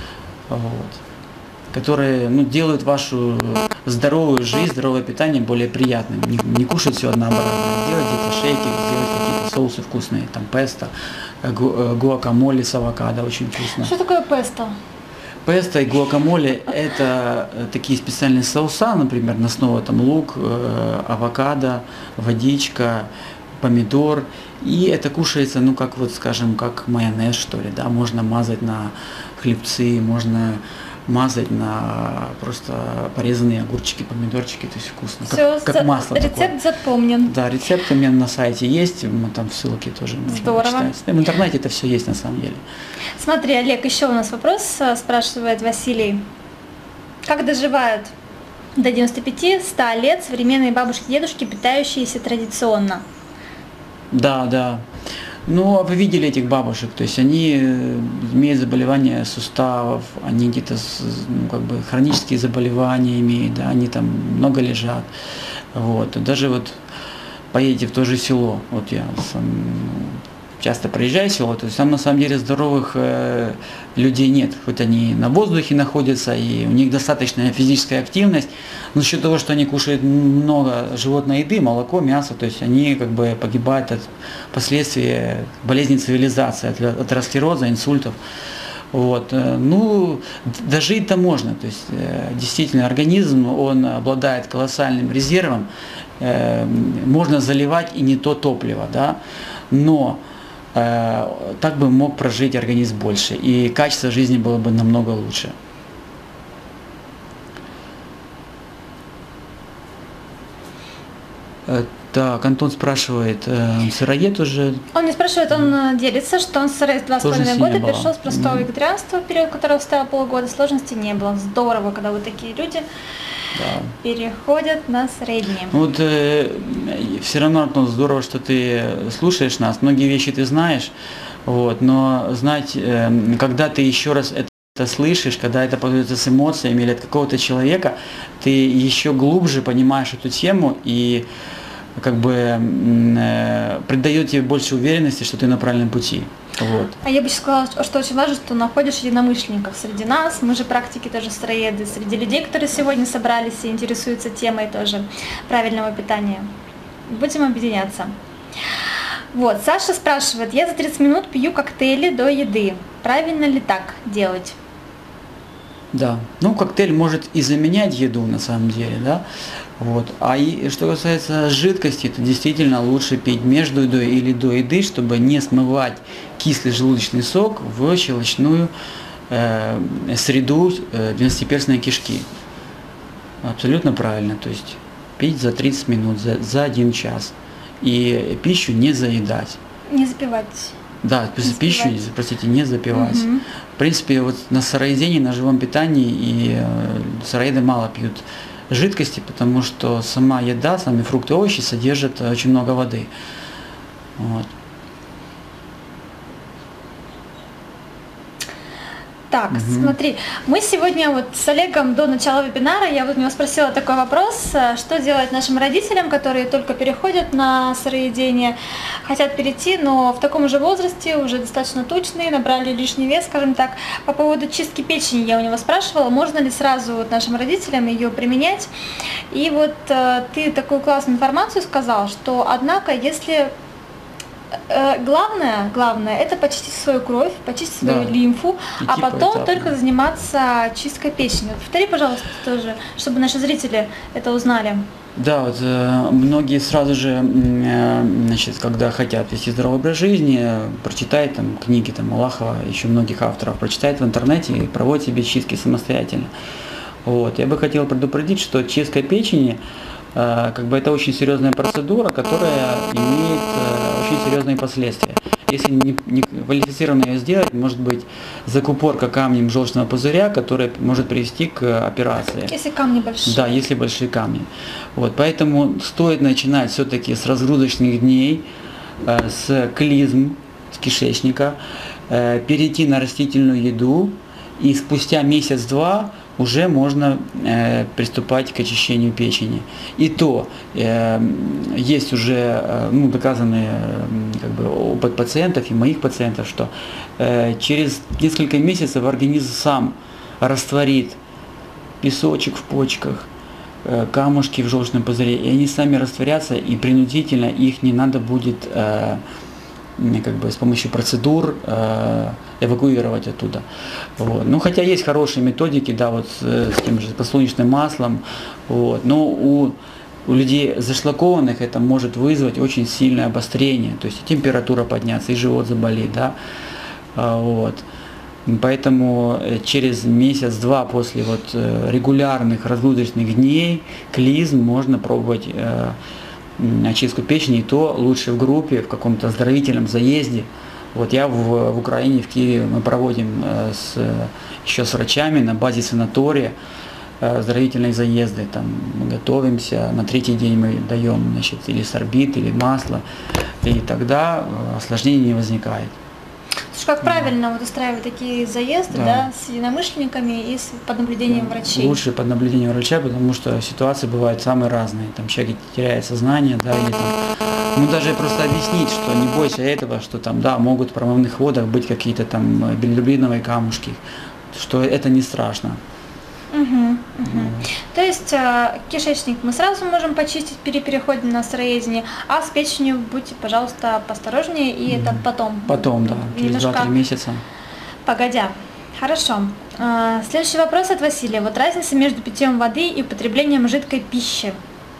вот, которые ну, делают вашу здоровую жизнь, здоровое питание более приятным. Не, не кушать все однообразно, сделать где-то шейки, сделать какие-то соусы вкусные, там песто, э, гу- э, гуакамоле с авокадо, очень вкусно. Что такое песто? Песто и гуакамоле это э, такие специальные соуса, например, на основе там лук, э, авокадо, водичка, помидор. И это кушается, ну как вот скажем, как майонез что ли, да, можно мазать на хлебцы, можно мазать на просто порезанные огурчики, помидорчики, то есть вкусно, Все, как, как масло рецепт такое. запомнен. Да, рецепт у меня на сайте есть, м, там в ссылке тоже можно Здорово. почитать. В интернете это все есть на самом деле. Смотри, Олег, еще у нас вопрос э, спрашивает Василий. Как доживают до девяноста пяти - ста лет современные бабушки и дедушки, питающиеся традиционно? Да, да. Ну, а вы видели этих бабушек, то есть они э, имеют заболевания суставов, они где-то, с- ну, как бы хронические заболевания имеют, да, они там много лежат. Вот. Даже вот поедете в то же село, вот я сам часто приезжаю в село, то есть там на самом деле здоровых э, людей нет, хоть они на воздухе находятся, и у них достаточная физическая активность, но за счет того, что они кушают много животной еды, молоко, мясо, то есть они как бы погибают от последствий болезни цивилизации, от атеросклероза, инсультов. Вот. Ну, дожить-то можно, то есть действительно организм, он обладает колоссальным резервом, можно заливать и не то топливо, да, но так бы мог прожить организм больше, и качество жизни было бы намного лучше. Так, Антон спрашивает, сыроед уже? Он не спрашивает, он делится, что он сыроед два с половиной года, перешел с простого mm-hmm. вегетарианства, период которого стоял полгода, сложностей не было. Здорово, когда вот такие люди да. переходят на среднее. Вот э, все равно, Антон, здорово, что ты слушаешь нас, многие вещи ты знаешь, вот, но знать, э, когда ты еще раз это это слышишь, когда это подается с эмоциями или от какого-то человека, ты еще глубже понимаешь эту тему и как бы э, придает тебе больше уверенности, что ты на правильном пути. Вот. А я бы сказала, что очень важно, что находишь единомышленников среди нас, мы же практики тоже сыроеды, среди людей, которые сегодня собрались и интересуются темой тоже правильного питания. Будем объединяться. Вот, Саша спрашивает, я за тридцать минут пью коктейли до еды. Правильно ли так делать? Да, ну коктейль может и заменять еду на самом деле, да. Вот. А и что касается жидкости, то действительно лучше пить между едой или до еды, чтобы не смывать кислый желудочный сок в щелочную э, среду э, двенадцатиперстной кишки. Абсолютно правильно, то есть пить за тридцать минут, за, за один час. И пищу не заедать. Не запивать. Да, не пищу, запивать. простите, не запивать. Угу. В принципе, вот на сыроедении, на живом питании и э, сыроеды мало пьют жидкости, потому что сама еда, сами фрукты, овощи содержат очень много воды. Вот. Так, угу. смотри, мы сегодня вот с Олегом до начала вебинара, я вот у него спросила такой вопрос, что делать нашим родителям, которые только переходят на сыроедение, хотят перейти, но в таком же возрасте, уже достаточно тучные, набрали лишний вес, скажем так. По поводу чистки печени я у него спрашивала, можно ли сразу вот нашим родителям ее применять. И вот э, ты такую классную информацию сказал, что однако, если... Главное, главное, это почистить свою кровь, почистить свою да. лимфу, Идти а потом по только заниматься чисткой печени. Повтори, пожалуйста, тоже, чтобы наши зрители это узнали. Да, вот э, многие сразу же, э, значит, когда хотят вести здоровый образ жизни, прочитают там книги там Малахова, еще многих авторов, прочитают в интернете и проводят себе чистки самостоятельно. Вот. Я бы хотел предупредить, что чистка печени как бы это очень серьезная процедура, которая имеет очень серьезные последствия. Если не, не квалифицированно ее сделать, может быть закупорка камнем желчного пузыря, которая может привести к операции. Если камни большие. Да, если большие камни. Вот, поэтому стоит начинать все-таки с разгрузочных дней, с клизм, с кишечника, перейти на растительную еду, и спустя месяц-два уже можно э, приступать к очищению печени. И то э, есть уже э, ну, доказанный э, как бы, опыт пациентов и моих пациентов, что э, через несколько месяцев организм сам растворит песочек в почках, э, камушки в желчном пузыре, и они сами растворятся, и принудительно их не надо будет э, как бы с помощью процедур э, эвакуировать оттуда. Вот. Ну, хотя есть хорошие методики, да, вот с, с тем же подсолнечным маслом, вот. Но у, у людей зашлакованных это может вызвать очень сильное обострение, то есть и температура подняться, и живот заболит, да, вот. Поэтому через месяц-два после вот регулярных разгрузочных дней клизм можно пробовать э, очистку печени, и то лучше в группе, в каком-то оздоровительном заезде. Вот я в, в Украине, в Киеве, мы проводим э, с, еще с врачами на базе санатория э, оздоровительные заезды. Там мы готовимся, на третий день мы даем, значит, или сорбит, или масло, и тогда осложнений не возникает. Слушай, как правильно вот устраивать такие заезды, да. Да, с единомышленниками и с, под наблюдением да. врачей? Лучше под наблюдением врача, потому что ситуации бывают самые разные. Там человек теряет сознание, да, или там, ну даже просто объяснить, что не бойся этого, что там, да, могут в промывных водах быть какие-то там билирубиновые камушки, что это не страшно. Угу, угу. Вот. То есть э, кишечник мы сразу можем почистить при переходе на сыроедение, а с печенью будьте, пожалуйста, поосторожнее, и mm. это потом. Потом, да, через два-три месяца. Погодя. Хорошо. Э, следующий вопрос от Василия. Вот разница между питьем воды и употреблением жидкой пищи.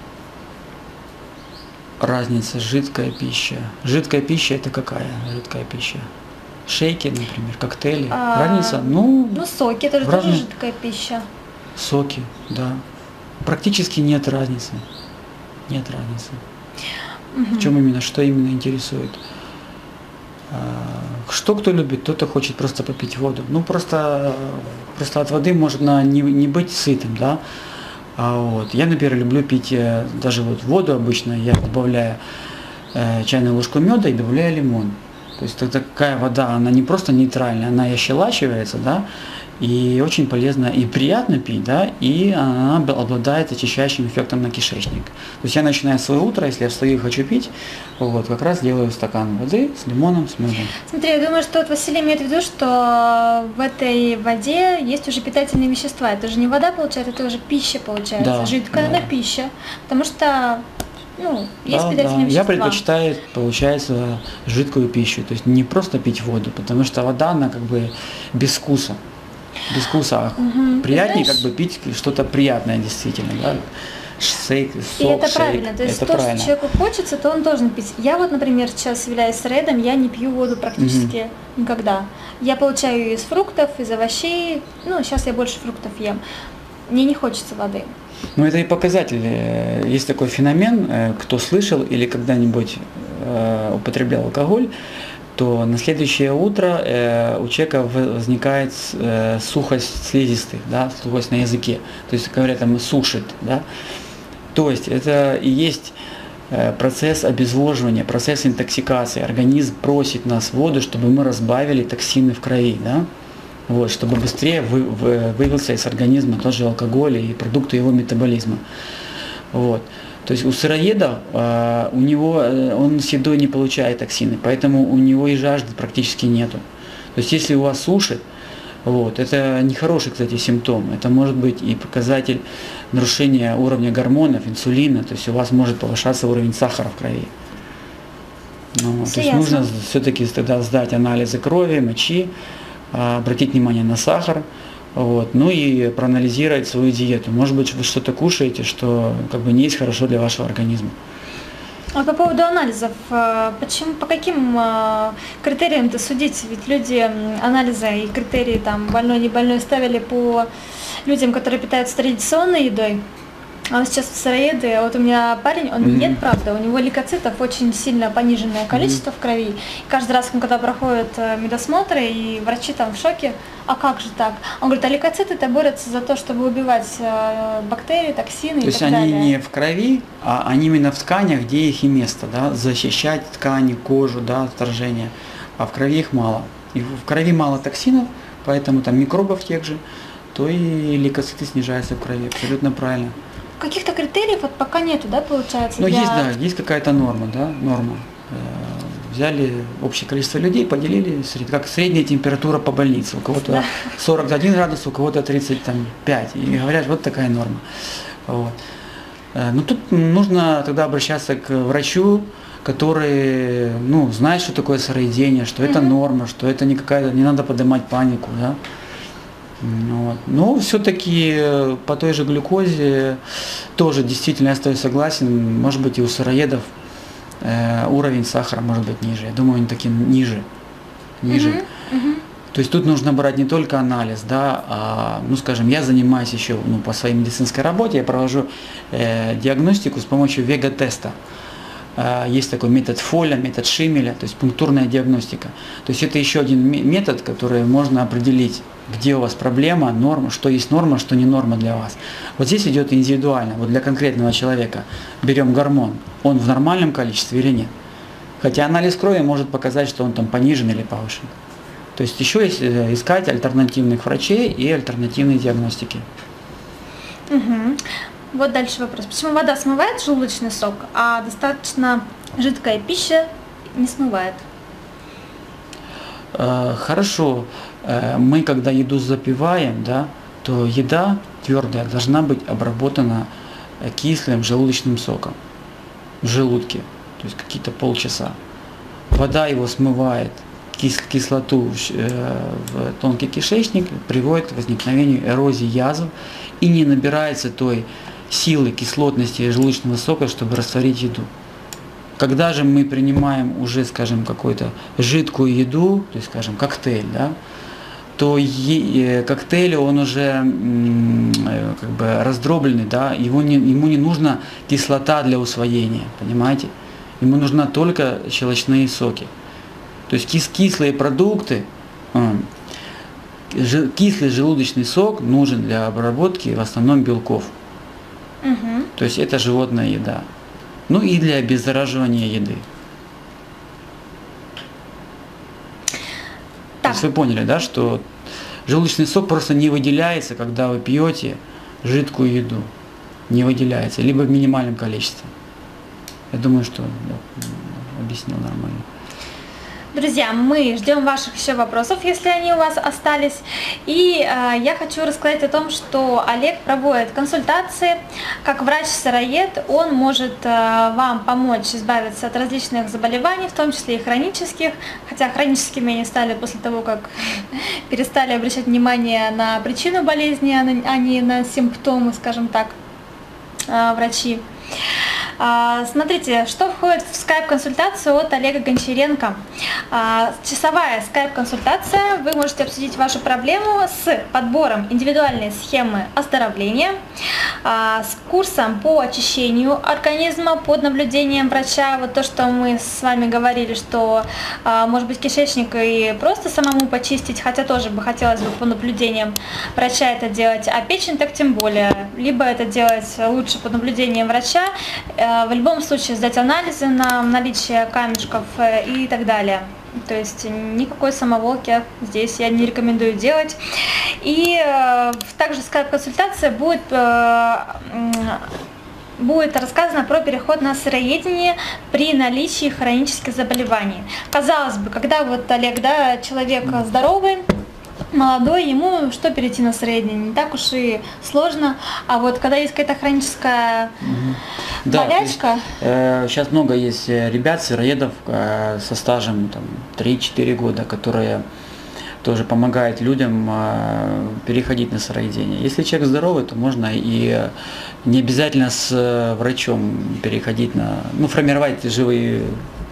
Разница жидкая пища. Жидкая пища это какая жидкая пища? Шейки, например, коктейли. А, разница? Ну, ну соки, это же тоже разные... жидкая пища. Соки, да. Практически нет разницы. Нет разницы. Угу. В чем именно, что именно интересует? Что кто любит, кто-то хочет просто попить воду. Ну, просто, просто от воды можно не, не быть сытым, да. А вот. Я, например, люблю пить даже вот воду обычно, я добавляю э, чайную ложку меда и добавляю лимон. То есть такая вода, она не просто нейтральная, она и ощелачивается, да, и очень полезно и приятно пить, да, и она обладает очищающим эффектом на кишечник. То есть я начинаю свое утро, если я встаю и хочу пить, вот, как раз делаю стакан воды с лимоном, с медом. Смотри, я думаю, что вот Василий имеет в виду, что в этой воде есть уже питательные вещества. Это же не вода получается, это уже пища получается, да, жидкая, да. Но пища, потому что... Ну, есть да, питательные да. вещества. Я предпочитаю, получается, жидкую пищу, то есть не просто пить воду, потому что вода, она как бы без вкуса, без вкуса. Угу. Приятнее как бы пить что-то приятное действительно, да? Шейк, сок, и это шейк, правильно, то есть это то, правильно. что человеку хочется, то он должен пить. Я вот, например, сейчас являюсь сыроедом, я не пью воду практически угу. никогда. Я получаю ее из фруктов, из овощей, ну, сейчас я больше фруктов ем. Мне не хочется воды. Ну, это и показатель. Есть такой феномен, кто слышал или когда-нибудь э, употреблял алкоголь, то на следующее утро э, у человека возникает э, сухость слизистых, да, сухость на языке. То есть, говорят, там сушит, да. То есть, это и есть э, процесс обезвоживания, процесс интоксикации. Организм просит нас воду, чтобы мы разбавили токсины в крови, да. Вот, чтобы быстрее вы, вы, вывелся из организма тоже алкоголь и продукты его метаболизма. Вот. То есть у сыроеда э, у него, э, он с едой не получает токсины, поэтому у него и жажды практически нету. То есть если у вас сушит, вот, это нехороший, кстати, симптом. Это может быть и показатель нарушения уровня гормонов, инсулина, то есть у вас может повышаться уровень сахара в крови. Ну, то есть нужно все-таки тогда сдать анализы крови, мочи, обратить внимание на сахар, вот, ну и проанализировать свою диету. Может быть, вы что-то кушаете, что как бы не есть хорошо для вашего организма. А по поводу анализов, почему, по каким критериям-то судить? Ведь люди анализы и критерии там больной, не больной ставили по людям, которые питаются традиционной едой. А сейчас сыроеды, вот у меня парень, он mm-hmm. ест, правда, у него лейкоцитов очень сильно пониженное количество mm-hmm. в крови. И каждый раз, когда проходят медосмотры, и врачи там в шоке, а как же так? Он говорит, а лейкоциты-то борются за то, чтобы убивать бактерии, токсины то и так далее. То есть они не в крови, а они именно в тканях, где их и место, да, защищать ткани, кожу, да, отторжение, а в крови их мало. И в крови мало токсинов, поэтому там микробов тех же, то и лейкоциты снижаются в крови, абсолютно правильно. Каких-то критериев вот пока нету, да, получается? Ну, для... есть, да, есть какая-то норма, да, норма. Взяли общее количество людей, поделили, как средняя температура по больнице. У кого-то да. сорок один градус, у кого-то тридцать пять. И говорят, вот такая норма. Вот. Ну, тут нужно тогда обращаться к врачу, который, ну, знает, что такое сыроедение, что это mm-hmm. норма, что это не какая-то, не надо поднимать панику, да. Вот. Но все-таки по той же глюкозе тоже действительно я стою согласен, может быть и у сыроедов э, уровень сахара может быть ниже. Я думаю, они такие ниже. ниже. Uh-huh, uh-huh. То есть тут нужно брать не только анализ, да, а, ну скажем, я занимаюсь еще ну, по своей медицинской работе, я провожу э, диагностику с помощью вега-теста. Есть такой метод Фоля, метод Шимеля, то есть пунктурная диагностика. То есть это еще один метод, который можно определить, где у вас проблема, норма, что есть норма, что не норма для вас. Вот здесь идет индивидуально, вот для конкретного человека берем гормон, он в нормальном количестве или нет. Хотя анализ крови может показать, что он там понижен или повышен. То есть еще есть искать альтернативных врачей и альтернативные диагностики. Угу. Вот дальше вопрос. Почему вода смывает желудочный сок, а достаточно жидкая пища не смывает? Хорошо. Мы когда еду запиваем, да, то еда твердая должна быть обработана кислым желудочным соком в желудке, то есть какие-то полчаса. Вода его смывает кис- кислоту в, в тонкий кишечник, приводит к возникновению эрозии язв и не набирается той силы кислотности желудочного сока, чтобы растворить еду. Когда же мы принимаем уже, скажем, какую-то жидкую еду, то есть, скажем, коктейль, да, то е- коктейль, он уже м- как бы раздробленный, да, его не, ему не нужна кислота для усвоения, понимаете? Ему нужна только щелочные соки. То есть кис- кислые продукты, э, ж- кислый желудочный сок нужен для обработки в основном белков. Угу. То есть это животная еда. Ну и для обеззараживания еды. То есть вы поняли, да, что желудочный сок просто не выделяется, когда вы пьете жидкую еду. Не выделяется, либо в минимальном количестве. Я думаю, что да, объяснил нормально. Друзья, мы ждем ваших еще вопросов, если они у вас остались. И э, я хочу рассказать о том, что Олег проводит консультации. Как врач-сыроед он может э, вам помочь избавиться от различных заболеваний, в том числе и хронических. Хотя хроническими они стали после того, как перестали обращать внимание на причину болезни, а не на симптомы, скажем так, э, врачи. Смотрите, что входит в скайп-консультацию от Олега Гончаренко. Часовая скайп-консультация. Вы можете обсудить вашу проблему с подбором индивидуальной схемы оздоровления, с курсом по очищению организма под наблюдением врача. Вот то, что мы с вами говорили, что может быть кишечник и просто самому почистить, хотя тоже бы хотелось бы по наблюдениям врача это делать, а печень так тем более. Либо это делать лучше под наблюдением врача, в любом случае сдать анализы на наличие камешков и так далее. То есть никакой самоволки здесь я не рекомендую делать. И э, также скайп-консультация будет, э, будет рассказано про переход на сыроедение при наличии хронических заболеваний. Казалось бы, когда вот Олег, да, человек здоровый, молодой, ему что перейти на сыроедение, не так уж и сложно. А вот когда есть какая-то хроническая угу. болячка... Да, есть, э, сейчас много есть ребят, сыроедов э, со стажем там, три-четыре года, которые тоже помогают людям э, переходить на сыроедение. Если человек здоровый, то можно и не обязательно с врачом переходить на... Ну, формировать живые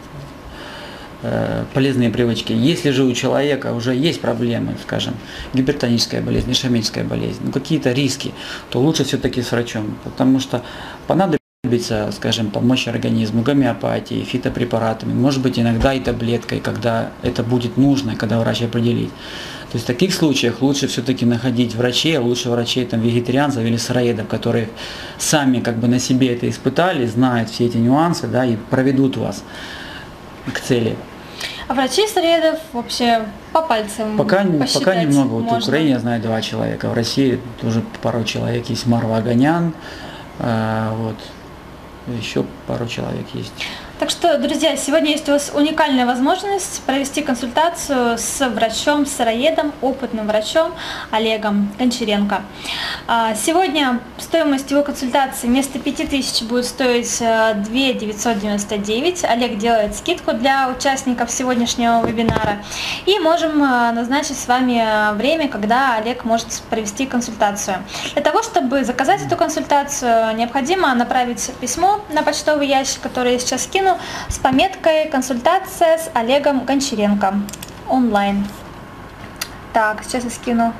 полезные привычки. Если же у человека уже есть проблемы, скажем, гипертоническая болезнь, ишемическая болезнь, ну какие-то риски, то лучше все-таки с врачом, потому что понадобится, скажем, помочь организму гомеопатией, фитопрепаратами, может быть иногда и таблеткой, когда это будет нужно, когда врач определит. То есть в таких случаях лучше все-таки находить врачей, а лучше врачей там вегетарианцев или сыроедов, которые сами как бы на себе это испытали, знают все эти нюансы, да, и проведут вас к цели. А врачей-сыроедов вообще по пальцам пока, пока немного. Вот в Украине я знаю два человека, в России тоже пару человек есть, Марва Аганян, э, вот, еще пару человек есть. Так что, друзья, сегодня есть у вас уникальная возможность провести консультацию с врачом-сыроедом, опытным врачом Олегом Гончаренко. Сегодня стоимость его консультации вместо пяти тысяч будет стоить две тысячи девятьсот девяносто девять. Олег делает скидку для участников сегодняшнего вебинара. И можем назначить с вами время, когда Олег может провести консультацию. Для того, чтобы заказать эту консультацию, необходимо направить письмо на почтовый ящик, который я сейчас скину, с пометкой «Консультация с Олегом Гончаренко онлайн». Так, сейчас я скину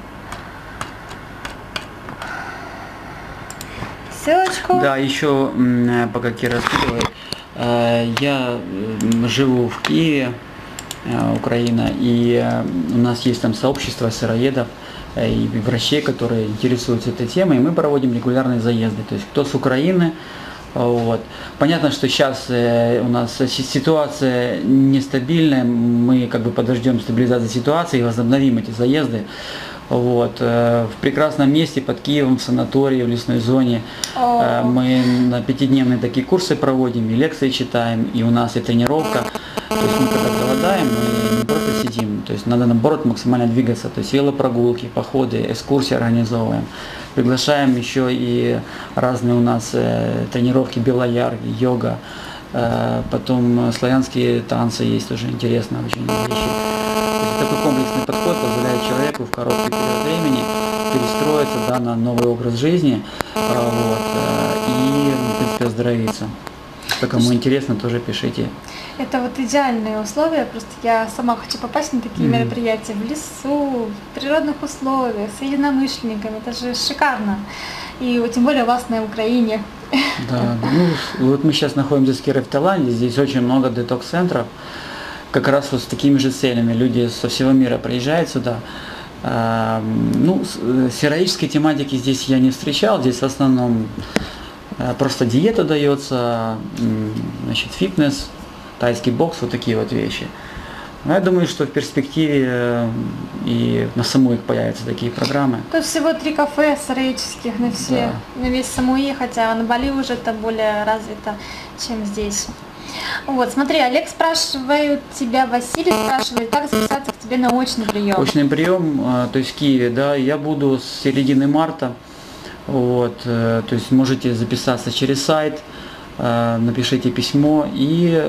ссылочку. Да, еще пока Кира скидывает, я живу в Киеве, Украина, и у нас есть там сообщество сыроедов и врачей, которые интересуются этой темой, и мы проводим регулярные заезды. То есть кто с Украины, Вот. Понятно, что сейчас э, у нас ситуация нестабильная, мы как бы подождем стабилизации ситуации и возобновим эти заезды. Вот. Э, в прекрасном месте под Киевом, в санатории, в лесной зоне. Э, мы на пятидневные такие курсы проводим, и лекции читаем, и у нас и тренировка. То есть мы когда голодаем, мы не просто сидим, то есть надо наоборот максимально двигаться, то есть велопрогулки, походы, экскурсии организовываем. Приглашаем еще и разные у нас э, тренировки, белояр, йога, э, потом славянские танцы есть, тоже интересно очень вещи. То есть такой комплексный подход позволяет человеку в короткий период времени перестроиться, да, на новый образ жизни, э, вот, э, и в принципе оздоровиться. Что кому интересно, тоже пишите. Это вот идеальные условия, просто я сама хочу попасть на такие mm-hmm. мероприятия в лесу, в природных условиях, с единомышленниками, это же шикарно. И вот, тем более у вас на Украине. Да, ну вот мы сейчас находимся в Кирове, в Таиланде, здесь очень много детокс-центров, как раз вот с такими же целями. Люди со всего мира приезжают сюда. А, ну, сироической тематики здесь я не встречал, здесь в основном просто диета дается, значит, фитнес, тайский бокс, вот такие вот вещи. Но я думаю, что в перспективе и на Самуи появятся такие программы. Тут всего три кафе сыроических на все, да. На весь Самуи, хотя на Бали уже это более развито, чем здесь. Вот, смотри, Олег спрашивает тебя, Василий спрашивает, как записаться к тебе на очный прием? Очный прием, то есть в Киеве, да, я буду с середины марта. Вот, то есть можете записаться через сайт, напишите письмо, и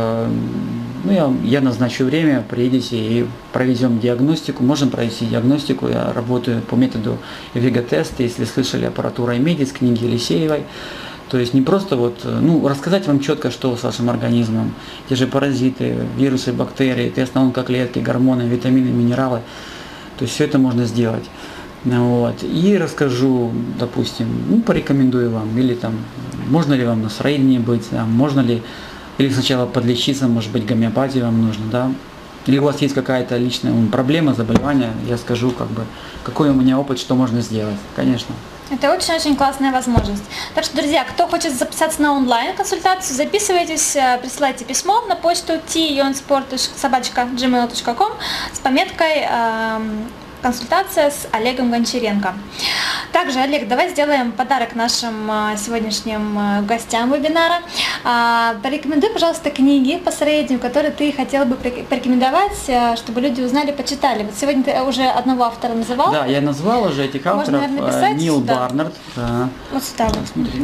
ну, я, я назначу время, приедете и проведем диагностику. Можем провести диагностику. Я работаю по методу ВИГа-теста, если слышали, аппаратура Медис, книги Елисеевой. То есть не просто вот, ну, рассказать вам четко, что с вашим организмом, те же паразиты, вирусы, бактерии, тест на онкоклетки, гормоны, витамины, минералы. То есть все это можно сделать. Вот. И расскажу, допустим, ну, порекомендую вам, или там, можно ли вам на сыроедении быть, да, можно ли, или сначала подлечиться, может быть, гомеопатия вам нужно, да, или у вас есть какая-то личная проблема, заболевание, я скажу, как бы, какой у меня опыт, что можно сделать, конечно. Это очень-очень классная возможность. Так что, друзья, кто хочет записаться на онлайн-консультацию, записывайтесь, присылайте письмо на почту ти ю эн спорт собака джи мейл точка ком с пометкой «Консультация с Олегом Гончаренко». Также, Олег, давай сделаем подарок нашим сегодняшним гостям вебинара. Порекомендуй, пожалуйста, книги по сыроедению, которые ты хотел бы порекомендовать, чтобы люди узнали, почитали. Вот сегодня ты уже одного автора называл. Да, я назвал уже этих авторов. Можно, наверное, написать? Нил да. Барнард. Да. Вот сюда. Да, смотри,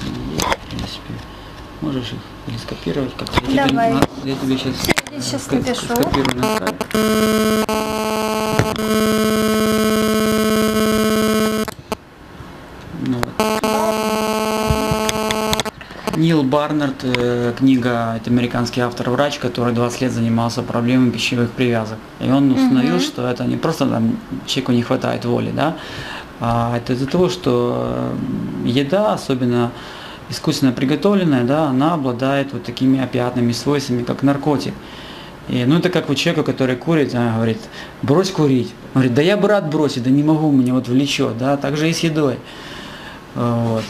можешь их или скопировать как-то? Давай. Я тебе, я тебе сейчас, я сейчас ска- напишу. скопирую на сайт. Ну, вот. Нил Барнард, э, книга, это американский автор-врач, который двадцать лет занимался проблемами пищевых привязок. И он установил, угу. что это не просто там, человеку не хватает воли, да, а это из-за того, что еда, особенно искусственно приготовленная, да, она обладает вот такими опиатными свойствами, как наркотик. И, ну, это как вот человеку, который курит, она говорит, брось курить. Он говорит, да я бы рад бросить, да не могу, меня вот влечет, да, так же и с едой. Вот.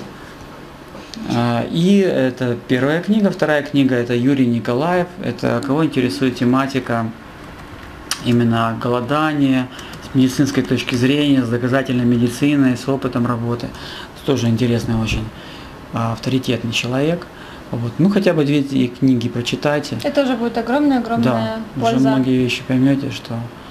И это первая книга, вторая книга это Юрий Николаев, это кого интересует тематика именно голодания, с медицинской точки зрения, с доказательной медициной, с опытом работы. Это тоже интересный очень авторитетный человек. Вот. Ну, хотя бы две книги прочитайте. Это уже будет огромная-огромная да, польза. уже многие вещи поймете, что